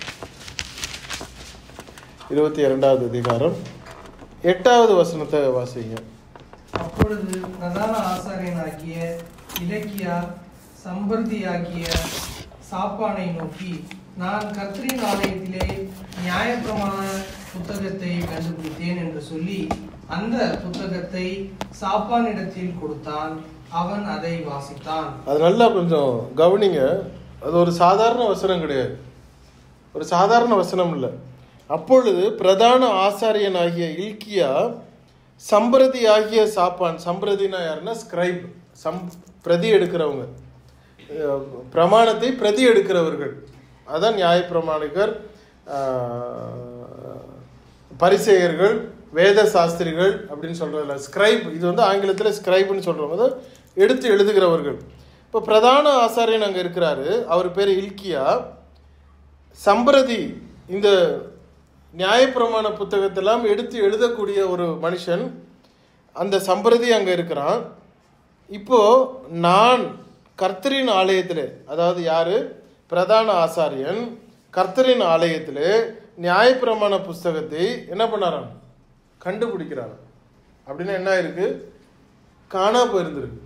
இருபத்தி இரண்டாவது அதிகாரம் எட்டாவது வசனத்தை வாசிங்க. அப்பொழுது பிரதான ஆசாரியனாகிய இலக்கியா சம்பர்தியாகிய சாப்பானை நோக்கி, நான் கர்த்தரின் ஆலயத்திலே நியாயப்பிரமாண புத்தகத்தை கண்டுபிடித்தேன் என்று சொல்லி அந்த புத்தகத்தை சாப்பானிடத்தில் கொடுத்தான். அவன் அதை வாசித்தான். அது நல்லா கொஞ்சம் கவனிங்க. அது ஒரு சாதாரண வசனம் கிடையாது, ஒரு சாதாரண வசனம் இல்லை. அப்பொழுது பிரதான ஆசாரியன் ஆகிய இல்கியா சம்பிரதி ஆகிய சாப்பான், சம்பிரதினா யாருன்னா ஸ்கிரைப், சம் பிரதி எடுக்கிறவங்க, பிரமாணத்தை பிரதி எடுக்கிறவர்கள், அதான் நியாய பிரமாணிகர், பரிசேயர்கள், வேத சாஸ்திரிகள் அப்படின்னு சொல்றதுல ஸ்கிரைப், இது வந்து ஆங்கிலத்தில் ஸ்கிரைப்னு சொல்றோம், அதை எடுத்து எழுதுகிறவர்கள். இப்போ பிரதான ஆசாரியன் அங்கே இருக்கிறாரு, அவர் பேர் இல்கியா. சம்பிரதி, இந்த நியாயப்பிரமாண புத்தகத்தெல்லாம் எடுத்து எழுதக்கூடிய ஒரு மனுஷன், அந்த சம்பிரதி அங்கே இருக்கிறான். இப்போ நான் கர்த்தரின் ஆலயத்தில், அதாவது யாரு, பிரதான ஆசாரியன் கர்த்தரின் ஆலயத்தில் நியாயப்பிரமாண புஸ்தகத்தை என்ன பண்ணாராம், கண்டுபிடிக்கிறார். அப்படின்னா என்ன இருக்கு, காணா போயிருந்திருக்கு,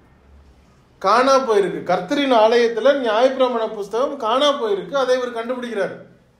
காணா போயிருக்கு. கர்த்தரின் ஆலயத்தில் நியாயப்பிரமாண புஸ்தகம் காணா போயிருக்கு, அதை இவர் கண்டுபிடிக்கிறார்.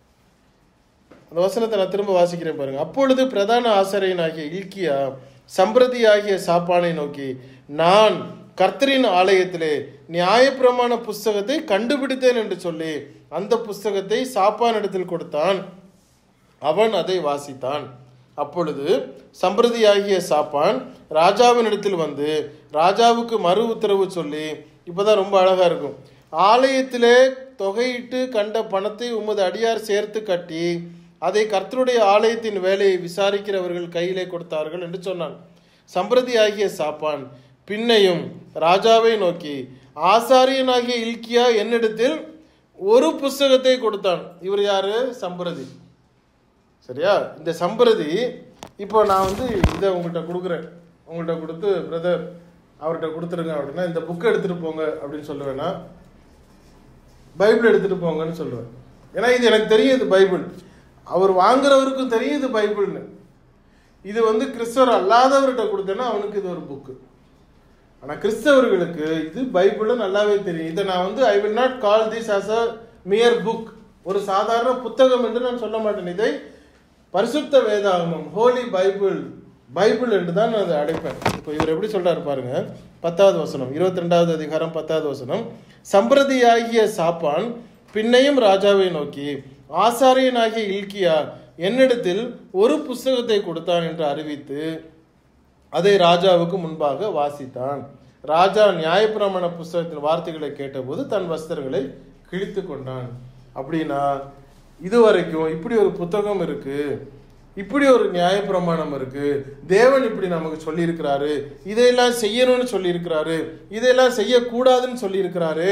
அந்த வசனத்தை நான் திரும்ப வாசிக்கிறேன் பாருங்க. அப்பொழுது பிரதான ஆசாரியனாகிய இல்கியா சம்பிரதியாகிய சாப்பானை நோக்கி, நான் கர்த்தரின் ஆலயத்திலே நியாயப்பிரமாண புஸ்தகத்தை கண்டுபிடித்தேன் என்று சொல்லி அந்த புஸ்தகத்தை சாப்பான் இடத்தில் கொடுத்தான். அவன் அதை வாசித்தான். அப்பொழுது சம்பிரதியாகிய சாப்பான் ராஜாவின் இடத்தில் வந்து ராஜாவுக்கு மறு உத்தரவு சொல்லி, இப்பதான் ரொம்ப அழகா இருக்கும், ஆலயத்திலே தொகையிட்டு கண்ட பணத்தை உமது அடியார் சேர்த்து கட்டி அதை கர்த்தருடைய ஆலயத்தின் வேலையை விசாரிக்கிறவர்கள் கையிலே கொடுத்தார்கள் என்று சொன்னான். சம்பிரதியாகிய சாப்பான் பின்னையும் ராஜாவை நோக்கி, ஆசாரியனாகிய இல்கியா என்னிடத்தில் ஒரு புஸ்தகத்தை கொடுத்தான். இவர் யாரு, சம்பிரதி. சரியா, இந்த சம்பிரதி இப்போ நான் வந்து இதை உங்கள்கிட்ட கொடுக்குறேன், உங்கள்கிட்ட கொடுத்து பிரதர் அவர்கிட்ட கொடுத்துருங்க அப்படின்னா, இந்த புக்கை எடுத்துட்டு போங்க அப்படின்னு சொல்லுவேன்னா, பைபிள் எடுத்துட்டு போங்கன்னு சொல்லுவேன். ஏன்னா இது எனக்கு தெரியும், இது பைபிள். அவர் வாங்குறவருக்கும் தெரியும் இது பைபிள்னு. இது வந்து கிறிஸ்தவர் அல்லாதவர்கிட்ட கொடுத்தேன்னா அவனுக்கு இது ஒரு புக்கு. ஆனால் கிறிஸ்தவர்களுக்கு இது பைபிள் நல்லாவே தெரியும். இதை நான் வந்து I will not call this as a mere book, ஒரு சாதாரண புத்தகம் என்று நான் சொல்ல மாட்டேன். இதை பரிசுத்த வேதாகமம், ஹோலி பைபிள், பைபிள் என்று தான் நான் அதை அடைப்பேன். இப்போ இவர் எப்படி சொல்றாரு பாருங்க, பத்தாவது வசனம், இருபத்தி ரெண்டாவது அதிகாரம் பத்தாவது வசனம். சம்பிரதியாகிய சாப்பான் பின்னையும் ராஜாவை நோக்கி, ஆசாரியனாகிய இல்கியா என்னிடத்தில் ஒரு புஸ்தகத்தை கொடுத்தான் என்று அறிவித்து அதை ராஜாவுக்கு முன்பாக வாசித்தான். ராஜா நியாயப்பிரமாண புஸ்தகத்தின் வார்த்தைகளை கேட்டபோது தன் வஸ்திரங்களை கிழித்து கொண்டான். அப்படின்னா இதுவரைக்கும் இப்படி ஒரு புத்தகம் இருக்கு, இப்படி ஒரு நியாயப்பிரமாணம் இருக்கு, தேவன் இப்படி நமக்கு சொல்லி இருக்கிறாரு, இதையெல்லாம் செய்யணும்னு சொல்லி இருக்கிறாரு, இதையெல்லாம் செய்யக்கூடாதுன்னு சொல்லி இருக்கிறாரு,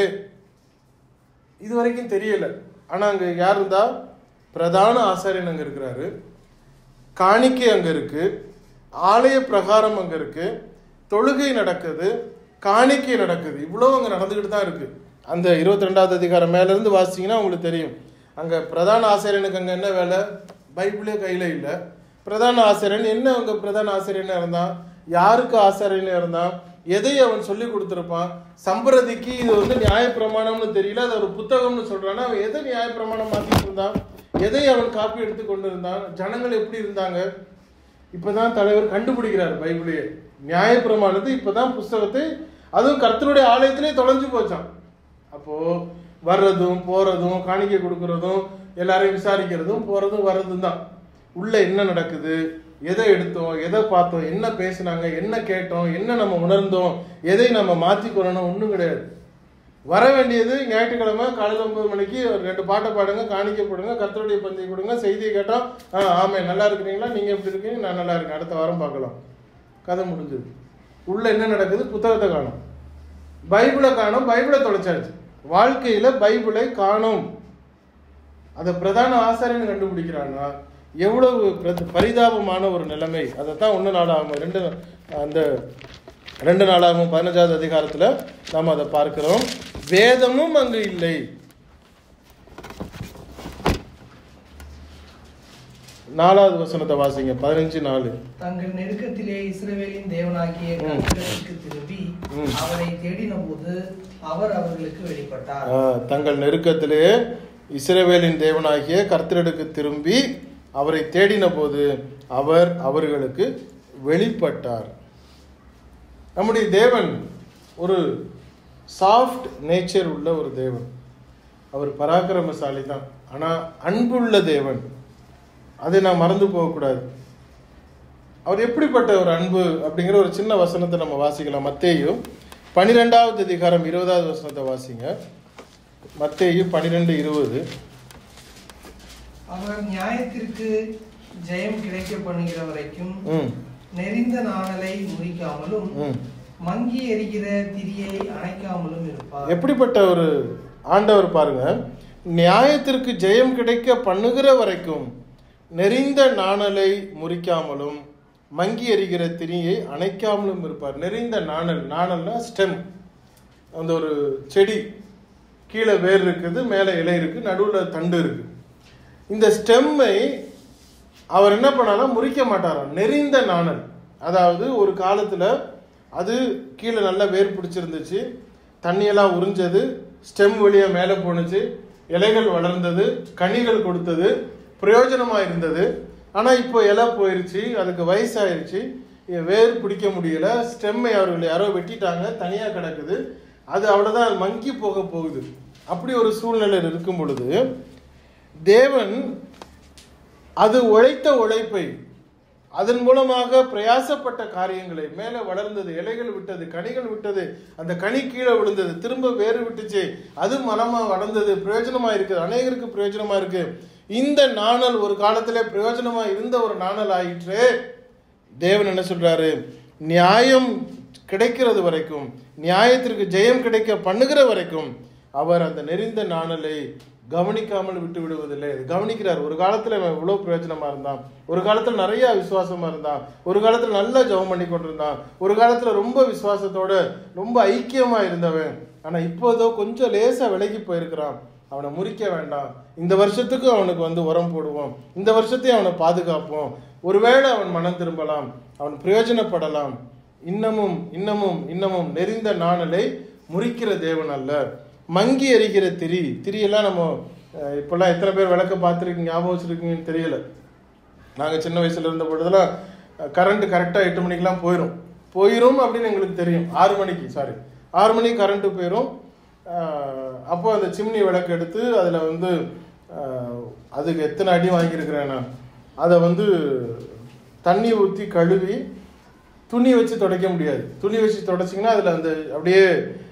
இது வரைக்கும் தெரியல. ஆனா அங்க யார் இருந்தா, பிரதான ஆசாரியன் அங்க இருக்கிறாரு, காணிக்கை அங்க இருக்கு, ஆலய பிரகாரம் அங்க இருக்கு, தொழுகை நடக்குது, காணிக்கை நடக்குது, இவ்வளவு அங்க நடந்துகிட்டு தான் இருக்கு. அந்த இருபத்தி ரெண்டாவது அதிகாரம் மேல இருந்து வாசிங்கன்னா உங்களுக்கு தெரியும். அங்க பிரதான ஆசிரியனுக்கு அங்க என்ன வேலை, பைபிளே கையில இல்ல. பிரதான ஆசிரியன் என்ன, அங்க பிரதான ஆசிரியனா இருந்தான், யாருக்கு ஆசிரியனா இருந்தான், எதை அவன் சொல்லி கொடுத்திருப்பான். சம்பிரதிக்கு இது வந்து நியாயப்பிரமாணம்னு தெரியல, அது ஒரு புத்தகம்னு சொல்றான்னா அவன் எதை நியாயப்பிரமாணம் மாத்திட்டு இருந்தான், எதை அவன் காப்பி எடுத்து கொண்டு இருந்தான், ஜனங்கள் எப்படி இருந்தாங்க. இப்பதான் தலைவர் கண்டுபிடிக்கிறார் பைபிளையே, நியாயப்பிரமாணத்தை இப்பதான் புஸ்தகத்தை, அதுவும் கர்த்தருடைய ஆலயத்திலே தொலைஞ்சு போச்சான். அப்போ வர்றதும் போறதும் காணிக்கை கொடுக்கறதும் எல்லாரையும் விசாரிக்கிறதும் போறதும் வர்றதும் தான். உள்ள என்ன நடக்குது, எதை எடுத்தோம், எதை பார்த்தோம், என்ன பேசினாங்க, என்ன கேட்டோம், என்ன நம்ம உணர்ந்தோம், எதை நம்ம மாற்றிக்கொள்ளணும், ஒன்றும் கிடையாது. வர வேண்டியது ஞாயிற்றுக்கிழமை காலையில் ஒன்பது மணிக்கு ஒரு ரெண்டு பாட்டை பாடுங்க, காணிக்கை போடுங்க, கர்த்தருடைய பந்தி கொடுங்க, செய்தியை கேட்டோம், ஆ ஆமாம் நல்லா இருக்கிறீங்களா, நீங்கள் எப்படி இருக்கீங்க, நான் நல்லா இருக்கேன், அடுத்த வாரம் பார்க்கலாம், கதை முடிஞ்சது. உள்ள என்ன நடக்குது, புத்தகத்தை காணும், பைபிளை காணும், பைபிளை தொலைச்சாச்சு. வாழ்க்கையில பைபிளை காணும். அதை பிரதான ஆசாரியன் கண்டுபிடிக்கிறான்னா எவ்வளவு பரிதாபமான ஒரு நிலைமை. அதைத்தான் ஒன்று நாளாகும் ரெண்டு அந்த ரெண்டு நாளாகும் பதினஞ்சாவது அதிகாரத்துல நாம் அதை பார்க்கிறோம். வேதமும் அங்கு இல்லை. நாலாவது வசனத்தை வாசிங்க, பதினஞ்சு நாலு. தங்கள் நெருக்கத்திலே இஸ்ரவேலின் தேவனாகிய கர்த்தருக்கு திரும்பி அவரை தேடின போது அவர் அவர்களுக்கு வெளிப்பட்டார். தங்கள் நெருக்கத்திலே இஸ்ரவேலின் தேவனாகிய கர்த்தருக்கு திரும்பி அவரை தேடின போது அவர் அவர்களுக்கு வெளிப்பட்டார். நம்முடைய தேவன் ஒரு சாஃப்ட் நேச்சர் உள்ள ஒரு தேவன். அவர் பராக்கிரமசாலி தான், ஆனா அன்புள்ள தேவன். அதை நான் மறந்து போகக்கூடாது. அவர் எப்படிப்பட்ட ஒரு அன்பு அப்படிங்கிற ஒரு சின்ன வசனத்தை நம்ம வாசிக்கலாம். மத்தேயு பனிரெண்டாவது அதிகாரம் இருபதாவது வசனத்தை வாசிங்க. மத்தேயு பனிரெண்டு இருபது. அவர் நியாயத்திற்கு ஜெயம் கிடைக்க பண்ணுகிற வரைக்கும் ம் நெறிந்த நாணலை முறிக்காமலும் ம் மங்கி எரிகிற திரியை அணைக்காமலும் இருப்பார். எப்படிப்பட்ட ஒரு ஆண்டவர் பாருங்க. நியாயத்திற்கு ஜெயம் கிடைக்க பண்ணுகிற வரைக்கும் நெறிந்த நாணலை முறிக்காமலும் மங்கி எரிகிற திரியை அணைக்காமலும் இருப்பார். நெறிந்த நாணல், நாணல்னா ஸ்டெம், அந்த ஒரு செடி கீழே வேர் இருக்குது, மேலே இலை இருக்கு, நடுவில் தண்டு இருக்கு. இந்த ஸ்டெம்மை அவர் என்ன பண்ணாலும் முறிக்க மாட்டாராம். நெறிந்த நாணல், அதாவது ஒரு காலத்துல அது கீழே நல்லா வேர் பிடிச்சிருந்துச்சு, தண்ணியெல்லாம் உறிஞ்சது, ஸ்டெம் வழியா மேலே போணுச்சு, இலைகள் வளர்ந்தது, கனிகள் கொடுத்தது, பிரயோஜனமா இருந்தது. ஆனா இப்போ இலை போயிருச்சு, அதுக்கு வயசாயிருச்சு, வேர் பிடிக்க முடியல, ஸ்டெம்மை அவர்கள் யாரோ வெட்டிட்டாங்க, தனியா கிடக்குது, அது அவ்வளவுதான் மங்கி போக போகுது. அப்படி ஒரு சூழ்நிலை இருக்கும் பொழுது தேவன் அது உழைத்த உழைப்பை, அதன் மூலமாக பிரயாசப்பட்ட காரியங்களை, மேலே வளர்ந்தது, இலைகள் விட்டது, கனிகள் விட்டது, அந்த கனி கீழே விழுந்தது, திரும்ப வேறு விட்டுச்சு, அது மனமா வளர்ந்தது, பிரயோஜனமா இருக்குது, அநேகருக்கு பிரயோஜனமா இருக்கு. இந்த நாணல் ஒரு காலத்திலே பிரயோஜனமா இருந்த ஒரு நாணல் ஆயிற்று. தேவன் என்ன சொல்றாரு? நியாயம் கிடைக்கிறது வரைக்கும், நியாயத்திற்கு ஜெயம் கிடைக்க பண்ணுகிற வரைக்கும் அவர் அந்த நெறிந்த நாணலை கவனிக்காமல் விட்டு விடுவதில்லை. கவனிக்கிறார். ஒரு காலத்துல அவன் இவ்வளவு பிரயோஜனமா இருந்தான், ஒரு காலத்துல நிறைய விசுவாசமா இருந்தான், ஒரு காலத்துல நல்லா ஜெபம் பண்ணி கொண்டிருந்தான், ஒரு காலத்துல ரொம்ப விசுவாசத்தோட ரொம்ப ஐக்கியமா இருந்தவன், ஆனா இப்போதோ கொஞ்சம் லேசா விலகி போயிருக்கிறான். அவனை முறிக்க வேண்டாம், இந்த வருஷத்துக்கு அவனுக்கு வந்து உரம் போடுவோம், இந்த வருஷத்தையும் அவனை பாதுகாப்போம், ஒருவேளை அவன் மனம் திரும்பலாம், அவன் பிரயோஜனப்படலாம். இன்னமும் இன்னமும் இன்னமும் நெறிந்த நாணலை முறிக்கிற தேவன் அல்ல. மங்கி எரிகிற திரி, திரியெல்லாம் நம்ம இப்பெல்லாம் எத்தனை பேர் விளக்க பார்த்துருக்கீங்க, ஞாபகம் வச்சிருக்கீங்கன்னு தெரியல. நாங்கள் சின்ன வயசுல இருந்த பொழுதெல்லாம் கரண்ட் கரெக்டாக எட்டு மணிக்கெல்லாம் போயிடும் போயிடும் அப்படின்னு எங்களுக்கு தெரியும். ஆறு மணிக்கு சாரி ஆறு மணிக்கு கரண்ட்டு போயிடும். அப்போ அந்த சிம்னி விளக்கு எடுத்து அதில் வந்து அதுக்கு எத்தனை அடி வாங்கியிருக்கிறேன் நான், அதை வந்து தண்ணி ஊற்றி கழுவி துணி வச்சு துடைக்க முடியாது. துணி வச்சு துடைச்சிங்கன்னா அதில் அந்த அப்படியே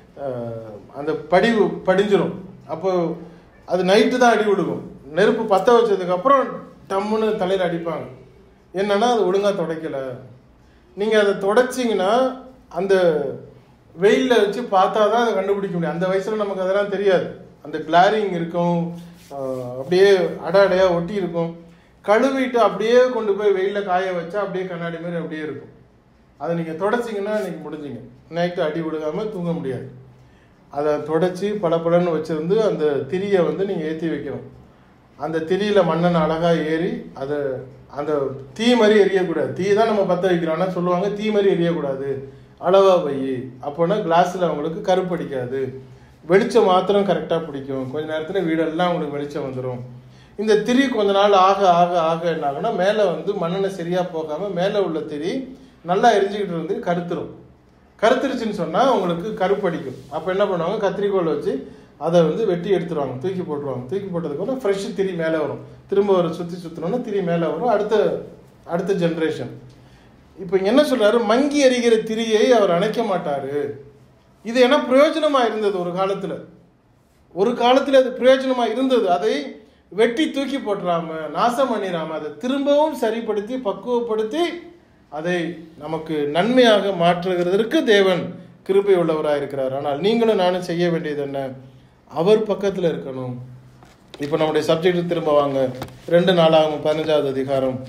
அந்த படிவு படிஞ்சிடும். அப்போ அது நைட்டு தான் அடி விடுக்கும். நெருப்பு பற்ற வச்சதுக்கப்புறம் டம்முன்னு தலையில் அடிப்பாங்க. என்னன்னா அது ஒழுங்காக துடைக்கலை. நீங்கள் அதை துடைச்சிங்கன்னா அந்த வெயிலில் வச்சு பார்த்தா தான் அதை கண்டுபிடிக்க முடியும். அந்த வயசில் நமக்கு அதெல்லாம் தெரியாது. அந்த கிளாரிங் இருக்கும், அப்படியே அட அடையாக ஒட்டி இருக்கும். கழுவிட்டு அப்படியே கொண்டு போய் வெயிலில் காய வச்சா அப்படியே கண்ணாடி மாதிரி அப்படியே இருக்கும். அதை நீங்கள் தொடச்சிங்கன்னா இன்னைக்கு முடிஞ்சிங்க, நைட்டு அடி விழுகாமல் தூங்க முடியாது. அதை தொடச்சி பல பலன்னு வச்சுருந்து அந்த திரியை வந்து நீங்கள் ஏற்றி வைக்கணும். அந்த திரியில் மண்ணெண்ணெய் அழகாக ஏறி அதை அந்த தீ மாதிரி எரியக்கூடாது. தீ தான் நம்ம பற்ற வைக்கிறோம்னா சொல்லுவாங்க, தீ மாதிரி எரியக்கூடாது, அளவாக வை, அப்போனா கிளாஸில் அவங்களுக்கு கருப்படிக்காது, வெளிச்சம் மாத்திரம் கரெக்டாக பிடிக்கும், கொஞ்ச நேரத்தில் வீடெல்லாம் அவங்களுக்கு வெளிச்சம் வந்துடும். இந்த திரி கொஞ்ச நாள் ஆக ஆக ஆக என்ன ஆகுனா மேலே வந்து மண்ணெண்ணெய் சரியாக போகாமல் மேலே உள்ள திரி நல்லா எரிஞ்சுக்கிட்டு இருந்து கருத்துரும். கருத்துருச்சுன்னு சொன்னால் உங்களுக்கு கருப்படிக்கும். அப்போ என்ன பண்ணுவாங்க, கத்திரிக்கோல் வச்சு அதை வந்து வெட்டி எடுத்துருவாங்க, தூக்கி போட்டுருவாங்க. தூக்கி போட்டதுக்கப்புறம் ஃப்ரெஷ் திரி மேலே வரும். திரும்ப ஒரு சுற்றி சுற்றினோன்னா திரி மேலே வரும். அடுத்த அடுத்த ஜென்ரேஷன். இப்போ இங்கே என்ன சொல்கிறாரு, மங்கி எரிகிற திரியை அவர் அணைக்க மாட்டார். இது என்ன பிரயோஜனமாக இருந்தது ஒரு காலத்தில், ஒரு காலத்தில் அது பிரயோஜனமாக இருந்தது. அதை வெட்டி தூக்கி போட்டுறாம நாசம் பண்ணிடாம அதை திரும்பவும் சரிப்படுத்தி பக்குவப்படுத்தி அதை நமக்கு நன்மையாக மாற்றுகிறதற்கு தேவன் கிருபை உள்ளவராக இருக்கிறார். ஆனால் நீங்களும் நானும் செய்ய வேண்டியது என்ன, அவர் பக்கத்தில் இருக்கணும். இப்போ நம்முடைய சப்ஜெக்ட் திரும்ப வாங்க, ரெண்டு நாளாகும் பதினஞ்சாவது அதிகாரம்.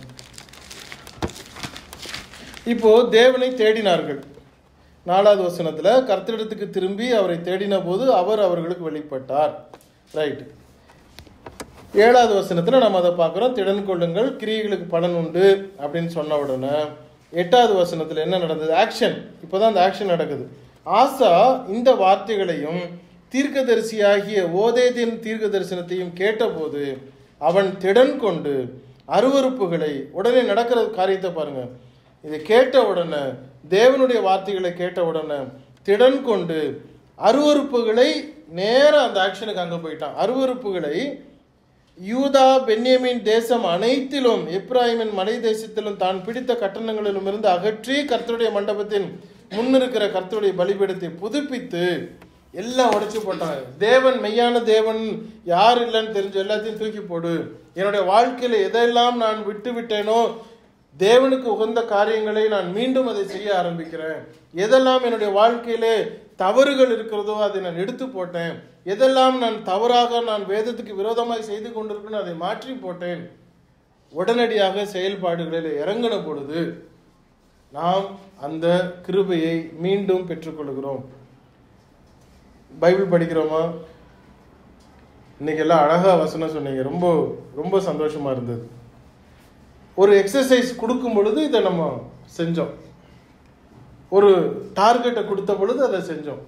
இப்போ தேவனை தேடினார்கள். நாலாவது வசனத்துல கர்த்தரிடத்துக்கு திரும்பி அவரை தேடின போது அவர் அவர்களுக்கு வெளிப்பட்டார். ரைட். ஏழாவது வசனத்துல நம்ம அதை பார்க்கிறோம், திடன் கொள்ளுங்கள் கிரியைகளுக்கு பலன் உண்டு அப்படின்னு சொன்ன உடனே எட்டாவது வசனத்துல என்ன நடந்தது, ஆக்ஷன். இப்போதான் அந்த ஆக்ஷன் நடக்குது. ஆசா இந்த வார்த்தைகளையும் தீர்க்கதரிசியாகிய ஓதேதின் தீர்க்க தரிசனத்தையும் கேட்டபோது அவன் திடன் கொண்டு அருவருப்புகளை, உடனே நடக்கிற காரியத்தை பாருங்க, இதை கேட்ட உடனே தேவனுடைய வார்த்தைகளை கேட்ட உடனே திடன் கொண்டு அருவருப்புகளை, நேரம் அந்த ஆக்ஷனுக்கு அங்கே போயிட்டான். அருவருப்புகளை யூதா பென்யமீன் தேசம் அனைத்திலும் எப்ராயிமின் மலை தேசத்திலும் தான் பிடித்த கட்டணங்களிலும் இருந்து அகற்றி கர்த்தருடைய மண்டபத்தின் முன்னிருக்கிற கர்த்தருடைய பலிபீடத்தை புதுப்பித்து எல்லாம் உடைச்சு போட்டாங்க. தேவன் மெய்யான தேவன் யார் இல்லைன்னு தெரிஞ்சு எல்லாத்தையும் தூக்கி போடு, என்னுடைய வாழ்க்கையில எதெல்லாம் நான் விட்டு விட்டேனோ, தேவனுக்கு உகந்த காரியங்களை நான் மீண்டும் அதை செய்ய ஆரம்பிக்கிறேன். எதெல்லாம் என்னுடைய வாழ்க்கையிலே தவறுகள் இருக்கிறதோ அதை நான் எடுத்து போட்டேன். எதெல்லாம் நான் தவறாக நான் வேதத்துக்கு விரோதமாய் செய்து கொண்டிருக்கணும் அதை மாற்றி போட்டேன். உடனடியாக செயல்பாடுகளில் இறங்கின பொழுது நாம் அந்த கிருபையை மீண்டும் பெற்றுக்கொள்கிறோம். பைபிள் படிக்கிறோமா? இன்னைக்கு எல்லாம் அழகா வசனம் சொன்னீங்க, ரொம்ப ரொம்ப சந்தோஷமா இருந்தது. ஒரு எக்ஸசைஸ் கொடுக்கும் பொழுது இதை நம்ம செஞ்சோம், ஒரு டார்கெட்டை கொடுத்த பொழுது அதை செஞ்சோம்.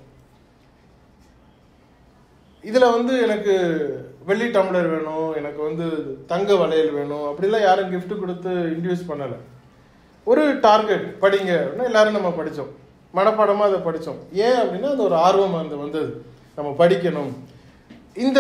இதுல வந்து எனக்கு வெள்ளி டம்ளர் வேணும், எனக்கு வந்து தங்க வளையல் வேணும் அப்படிலாம் யாரும் gift கொடுத்து இன்டியூஸ் பண்ணலை. ஒரு டார்கெட் படிங்க அப்படின்னா எல்லாரும் நம்ம படித்தோம், மனப்பாடமாக அதை படித்தோம். ஏன் அப்படின்னா அது ஒரு ஆர்வம் அந்த வந்தது, நம்ம படிக்கணும். இந்த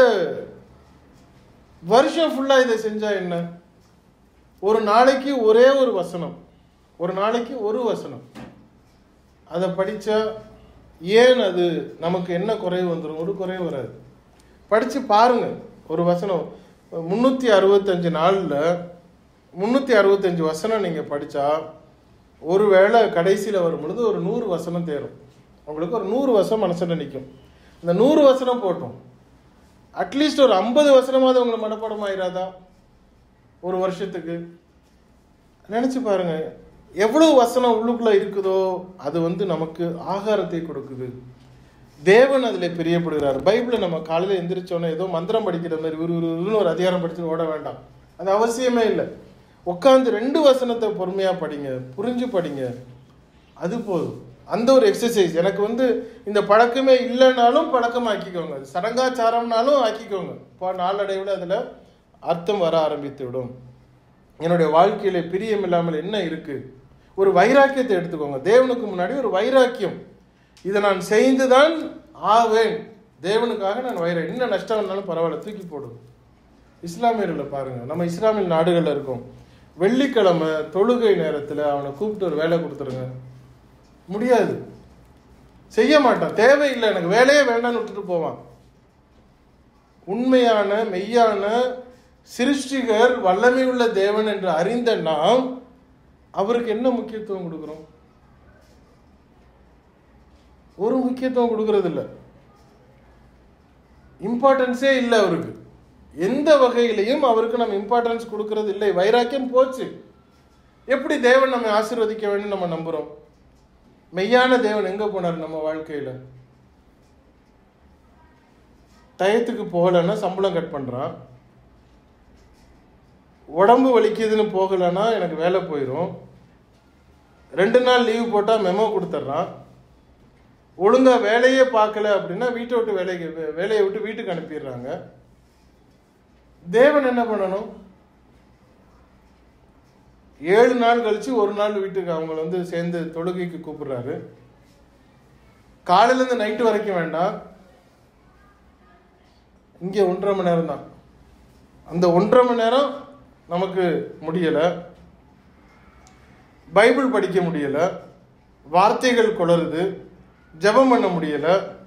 வருஷம் ஃபுல்லாக இதை செஞ்சால் என்ன? ஒரு நாளைக்கு ஒரே ஒரு வசனம், ஒரு நாளைக்கு ஒரு வசனம் அதை படித்தா ஏன் அது நமக்கு என்ன குறைவு வந்துடும்? ஒரு குறைவு வராது. படித்து பாருங்க, ஒரு வசனம் முந்நூற்றி அறுபத்தஞ்சு நாளில் முந்நூற்றி அறுபத்தஞ்சு வசனம் நீங்கள் படித்தா ஒருவேளை கடைசியில் வரும் பொழுது ஒரு நூறு வசனம் தேரும். உங்களுக்கு ஒரு நூறு வசனம் மனசில் நிற்கும். இந்த நூறு வசனம் போட்டோம், அட்லீஸ்ட் ஒரு ஐம்பது வசனமாவது உங்களை மனப்பாடம் ஆயிராதா ஒரு வருஷத்துக்கு? நினச்சி பாருங்க, எவ்வளவு வசனம் உள்ளுக்குள்ள இருக்குதோ அது வந்து நமக்கு ஆகாரத்தை கொடுக்குது. தேவன் அதில் பிரியப்படுகிறார். பைபிளை நம்ம காலையில் எந்திரிச்சோன்னே ஏதோ மந்திரம் படிக்கிற மாதிரி ஒரு ஒரு ஒரு அதிகாரம் படிச்சு ஓட வேண்டாம், அது அவசியமே இல்லை. உட்காந்து ரெண்டு வசனத்தை பொறுமையாக படிங்க, புரிஞ்சு படிங்க, அது போதும். அந்த ஒரு எக்ஸசைஸ் எனக்கு வந்து இந்த பழக்கமே இல்லைனாலும் பழக்கமாக்கிக்கோங்க, சடங்காச்சாரம்னாலும் ஆக்கிக்கோங்க. இப்போ நாளடைவில் அதில் அர்த்தம் வர ஆரம்பித்து விடும். என்னுடைய வாழ்க்கையில பிரியம் இல்லாமல் என்ன இருக்கு? ஒரு வைராக்கியத்தை எடுத்துக்கோங்க. தேவனுக்கு முன்னாடி ஒரு வைராக்கியம், இதை நான் செய்துதான் ஆவேன், தேவனுக்காக நான் வைர என்ன நஷ்டம் இருந்தாலும் பரவாயில்ல தூக்கி போடும். இஸ்லாமியர்களை பாருங்க, நம்ம இஸ்லாமிய நாடுகளில் இருக்கோம், வெள்ளிக்கிழமை தொழுகை நேரத்தில் அவனை கூப்பிட்டு ஒரு வேலை கொடுத்துருங்க, முடியாது, செய்ய மாட்டான், தேவையில்லை, எனக்கு வேலையே வேண்டாம்னு விட்டுட்டு போவான். உண்மையான மெய்யான சிருஷ்டிகர் வல்லமை உள்ள தேவன் என்று அறிந்த நாம் அவருக்கு என்ன முக்கியத்துவம் கொடுக்கிறோம்? ஒரு முக்கியத்துவம் கொடுக்கறது இல்லை, இம்பார்ட்டன்ஸே இல்லை அவருக்கு. எந்த வகையிலையும் அவருக்கு நம்ம இம்பார்ட்டன்ஸ் கொடுக்கறது இல்லை. வைராக்கியம் போச்சு. எப்படி தேவன் நம்ம ஆசீர்வதிக்க வேண்டும் நம்ம நம்புறோம்? மெய்யான தேவன் எங்க போனார் நம்ம வாழ்க்கையில? டயத்துக்கு போகலன்னா சம்பளம் கட் பண்றான், உடம்பு வலிக்குதுன்னு போகலன்னா எனக்கு வேலை போயிடும், ரெண்டு நாள் லீவ் போட்டா மெமோ கொடுத்துட்றான், ஒழுங்கா வேலையே பார்க்கல அப்படின்னா வீட்டை விட்டு வேலைக்கு வேலையை விட்டு வீட்டுக்கு அனுப்பிடுறாங்க. தேவன் என்ன பண்ணணும்? ஏழு நாள் கழிச்சு ஒரு நாள் வீட்டுக்கு அவங்கள வந்து சேர்ந்து தொழுகைக்கு கூப்பிடுறாரு. காலையில இருந்து நைட்டு வரைக்கும் வேண்டாம், இங்கே ஒன்றரை மணி நேரம் தான். அந்த ஒன்றரை மணி நேரம் நமக்கு முடியல, பைபிள் படிக்க முடியல, வார்த்தைகள் குளறுது, ஜெபம் பண்ண முடியல.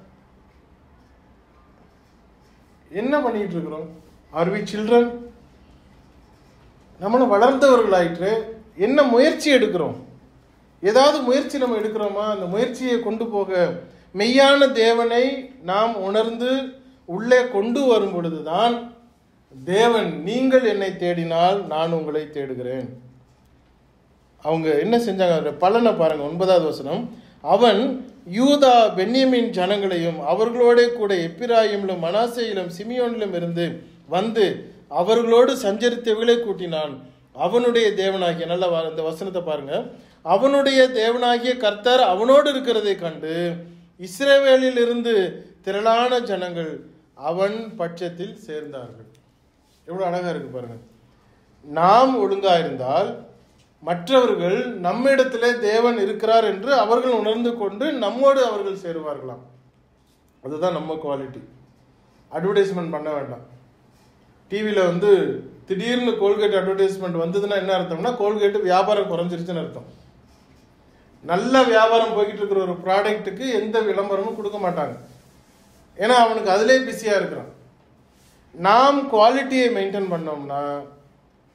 என்ன பண்ணிட்டு இருக்கிறோம்? Are we children? நம்மளும் வளர்ந்தவர்கள் ஆயிற்று. என்ன முயற்சி எடுக்கிறோம்? ஏதாவது முயற்சி நம்ம எடுக்கிறோமா? அந்த முயற்சியை கொண்டு போக மெய்யான தேவனை நாம் உணர்ந்து உள்ளே கொண்டு வரும் பொழுதுதான் தேவன், நீங்கள் என்னை தேடினால் நான் உங்களை தேடுகிறேன். அவங்க என்ன செஞ்சாங்க? பலனை பாருங்க. ஒன்பதாவது வசனம், அவன் யூதா பென்யமீன் ஜனங்களையும் அவர்களோட கூட எப்பிராயிமிலும் மனாசேயிலும் சிமியோனிலும் இருந்து வந்து அவர்களோடு சஞ்சரித்தவர்களை கூட்டினான். அவனுடைய தேவனாகிய, நல்ல இந்த வசனத்தை பாருங்க, அவனுடைய தேவனாகிய கர்த்தர் அவனோடு இருக்கிறதை கண்டு இஸ்ரவேலில் இருந்து திரளான ஜனங்கள் அவன் பட்சத்தில் சேர்ந்தார்கள். எவ்வளவு அழகா இருக்கு பாருங்க. நாம் ஒழுங்கா இருந்தால் மற்றவர்கள் நம்மிடத்திலே தேவன் இருக்கிறார் என்று அவர்கள் உணர்ந்து கொண்டு நம்மோடு அவர்கள் சேருவார்களாம். அதுதான் நம்ம குவாலிட்டி. அட்வர்டைஸ்மெண்ட் பண்ண வேண்டாம். டிவியில் வந்து திடீர்னு கோல்கேட் அட்வர்டைஸ்மெண்ட் வந்ததுன்னா என்ன அர்த்தம்னா, கோல்கேட் வியாபாரம் குறைஞ்சிருச்சுன்னு அர்த்தம். நல்ல வியாபாரம் போய்கிட்டு இருக்கிற ஒரு ப்ராடக்ட்டுக்கு எந்த விளம்பரமும் கொடுக்க மாட்டாங்க, ஏன்னா அவனுக்கு அதிலே பிஸியாக இருக்கிறான். நாம் குவாலிட்டியை மெயின்டைன் பண்ணோம்னா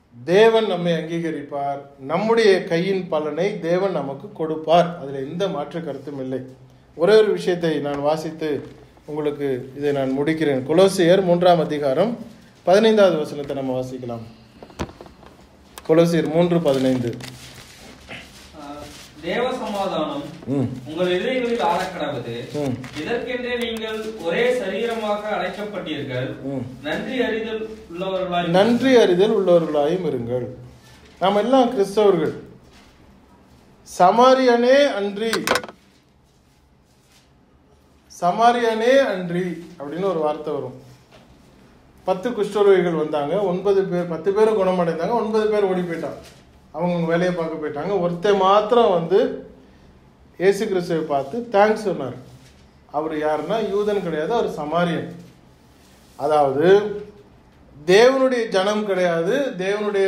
தேவன் நம்மை அங்கீகரிப்பார், நம்முடைய கையின் பலனை தேவன் நமக்கு கொடுப்பார். அதில் எந்த மாற்று கருத்தும் இல்லை. ஒரே ஒரு விஷயத்தை நான் வாசித்து உங்களுக்கு இதை நான் முடிக்கிறேன். கொலோசியர் மூன்றாம் அதிகாரம் பதினைந்தாவது வசனத்தை நம்ம வாசிக்கலாம். கொலோசியர் மூன்று பதினைந்து. தேவ சமாதானம் உங்கள் இதயங்களில் ஆளக்கடவது, இதற்கென்றே நீங்கள் ஒரே சரீரமாக அழைக்கப்பட்டீர்கள், நன்றி அறிதல் உள்ளவர்களாய் நன்றி அறிதல் உள்ளவர்களாயும் இருங்கள். நாம் எல்லாம் கிறிஸ்தவர்கள். சமாரியனே அன்றி சமாரியனே அன்றி அப்படின்னு ஒரு வார்த்தை வரும். பத்து குஷ்டரோகிகள் வந்தாங்க, ஒன்பது பேர் பத்து பேரும் குணமடைந்தாங்க, ஒன்பது பேர் ஓடி போயிட்டாங்க, அவங்க வேலையை பார்க்க போயிட்டாங்க. ஒருத்தர் மாத்திரம் வந்து இயேசு கிறிஸ்துவை பார்த்து தேங்க்ஸ் சொன்னார். அவர் யாருன்னா யூதன் கிடையாது, அவர் சமாரியன். அதாவது தேவனுடைய ஜனம் கிடையாது, தேவனுடைய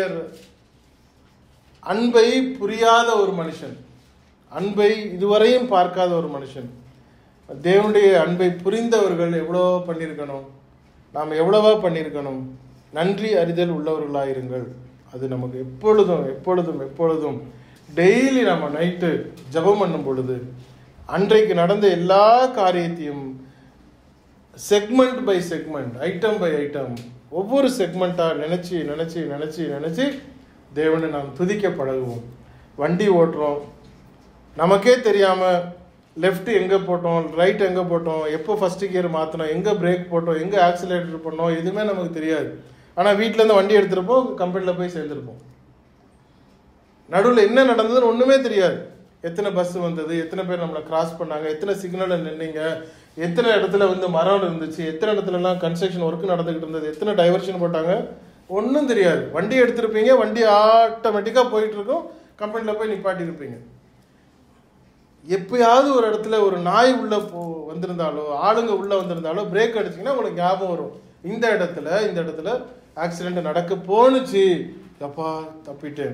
அன்பை புரியாத ஒரு மனுஷன், அன்பை இதுவரையும் பார்க்காத ஒரு மனுஷன். தேவனுடைய அன்பை புரிந்தவர்கள் எவ்வளோ பண்ணியிருக்கணும், நாம் எவ்வளவா பண்ணியிருக்கணும். நன்றி அறிதல் உள்ளவர்களாயிருங்கள். அது நமக்கு எப்பொழுதும் எப்பொழுதும் எப்பொழுதும் டெய்லி நம்ம நைட்டு ஜெபம் பண்ணும் பொழுது அன்றைக்கு நடந்த எல்லா காரியத்தையும் segment by segment, item by item, ஒவ்வொரு செக்மெண்ட்டாக நினச்சி நினச்சி நினச்சி நினச்சி தேவனை நாம் துதிக்க பழகுவோம். வண்டி ஓட்டுறோம், நமக்கே தெரியாமல் லெஃப்ட் எங்கே போட்டோம், ரைட் எங்கே போட்டோம், எப்போ ஃபஸ்ட்டு கியர் மாற்றினோம், எங்கே பிரேக் போட்டோம், எங்கே ஆக்சிலேட்டர் பண்ணோம், எதுவுமே நமக்கு தெரியாது. ஆனால் வீட்டிலேருந்து வண்டி எடுத்துருப்போம், கம்பெனியில் போய் சேர்ந்துருப்போம். நடுவில் என்ன நடந்ததுன்னு ஒன்றுமே தெரியாது. எத்தனை பஸ் வந்தது, எத்தனை பேர் நம்மளை கிராஸ் பண்ணாங்க, எத்தனை சிக்னலில் நின்னீங்க, எத்தனை இடத்துல வந்து மரம் இருந்துச்சு, எத்தனை இடத்துலலாம் கன்ஸ்ட்ரக்ஷன் ஒர்க் நடந்துக்கிட்டு இருந்தது, எத்தனை டைவர்ஷன் போட்டாங்க, ஒன்றும் தெரியாது. வண்டி எடுத்திருப்பீங்க, வண்டி ஆட்டோமேட்டிக்காக போயிட்டுருக்கும், கம்பெனியில் போய் நிப்பாட்டியிருப்பீங்க. எப்பயாவது ஒரு இடத்துல ஒரு நாய் உள்ளே போ வந்திருந்தாலோ ஆளுங்க உள்ளே வந்திருந்தாலோ பிரேக் அடிச்சிங்கன்னா உங்களுக்கு ஞாபகம் வரும், இந்த இடத்துல இந்த இடத்துல ஆக்சிடென்ட் நடக்க போனுச்சு, அப்பா தப்பிட்டேன்.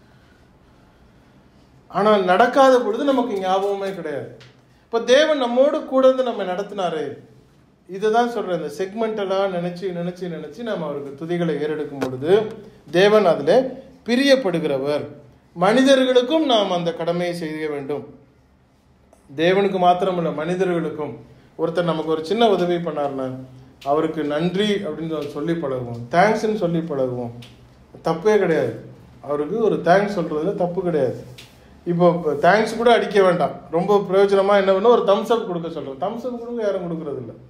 ஆனால் நடக்காத பொழுது நமக்கு ஞாபகமே கிடையாது. இப்போ தேவன் நம்மோடு கூட இருந்து நம்ம நடத்தினாரு. இதுதான் சொல்கிறேன், இந்த செக்மெண்டெல்லாம் நினச்சி நினச்சி நினச்சி நம்ம அவருக்கு துதிகளை ஏறெடுக்கும் பொழுது தேவன் அதில் பிரியப்படுகிறவர். மனிதர்களுக்கும் நாம் அந்த கடமையை செய்ய வேண்டும். தேவனுக்கு மாத்திரமில்லை, மனிதர்களுக்கும். ஒருத்தர் நமக்கு ஒரு சின்ன உதவி பண்ணார்னா அவருக்கு நன்றி அப்படின்னு சொல்லி பழகுவோம், தேங்க்ஸ்ன்னு சொல்லி பழகுவோம். தப்பே கிடையாது, அவருக்கு ஒரு தேங்க்ஸ் சொல்கிறதுல தப்பு கிடையாது. இப்போ தேங்க்ஸ் கூட அடிக்க வேண்டாம், ரொம்ப பிரயோஜனமாக என்ன பண்ணணும், ஒரு தம்ஸ் அப் கொடுக்க சொல்கிறோம். தம்ஸ் அப் கொடுக்க யாரும் கொடுக்கறது இல்லை.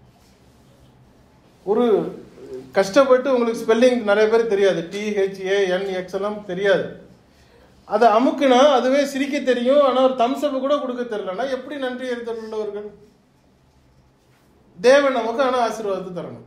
ஒரு கஷ்டப்பட்டு உங்களுக்கு ஸ்பெல்லிங் நிறைய பேர் தெரியாது, டிஹெச்ஏஎன்எக்ஸ் எல்லாம் தெரியாது, அதை அமுக்குனா அதுவே சிரிக்க தெரியும். ஆனால் ஒரு தம்ஸ் அப் கூட கொடுக்க தெரியலன்னா எப்படி நன்றி அறிதல் உள்ளவர்கள்? தேவன் நமக்கு ஆனால் ஆசீர்வாதத்தை தரணும்.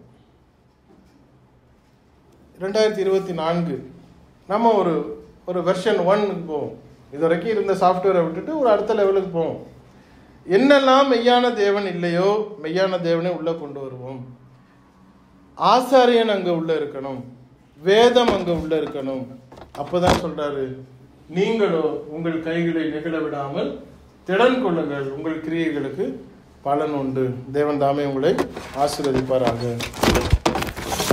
ரெண்டாயிரத்தி இருபத்தி நான்கு நம்ம ஒரு ஒரு வெர்ஷன் ஒன்னுக்கு போவோம். இது வரைக்கும் இருந்த சாஃப்ட்வேரை விட்டுட்டு ஒரு அடுத்த லெவலுக்கு போவோம். என்னெல்லாம் மெய்யான தேவன் இல்லையோ மெய்யான தேவனை உள்ள கொண்டு வருவோம். ஆசாரியன் அங்கே உள்ள இருக்கணும், வேதம் அங்கே உள்ள இருக்கணும். அப்போதான் சொல்றாரு, நீங்களோ உங்கள் கைகளை நெகிழ விடாமல் திடன் கொள்ளுங்கள், உங்கள் கிரியைகளுக்கு பலன் உண்டு. தேவன் தாமே உங்களை ஆசீர்வதிப்பாராக.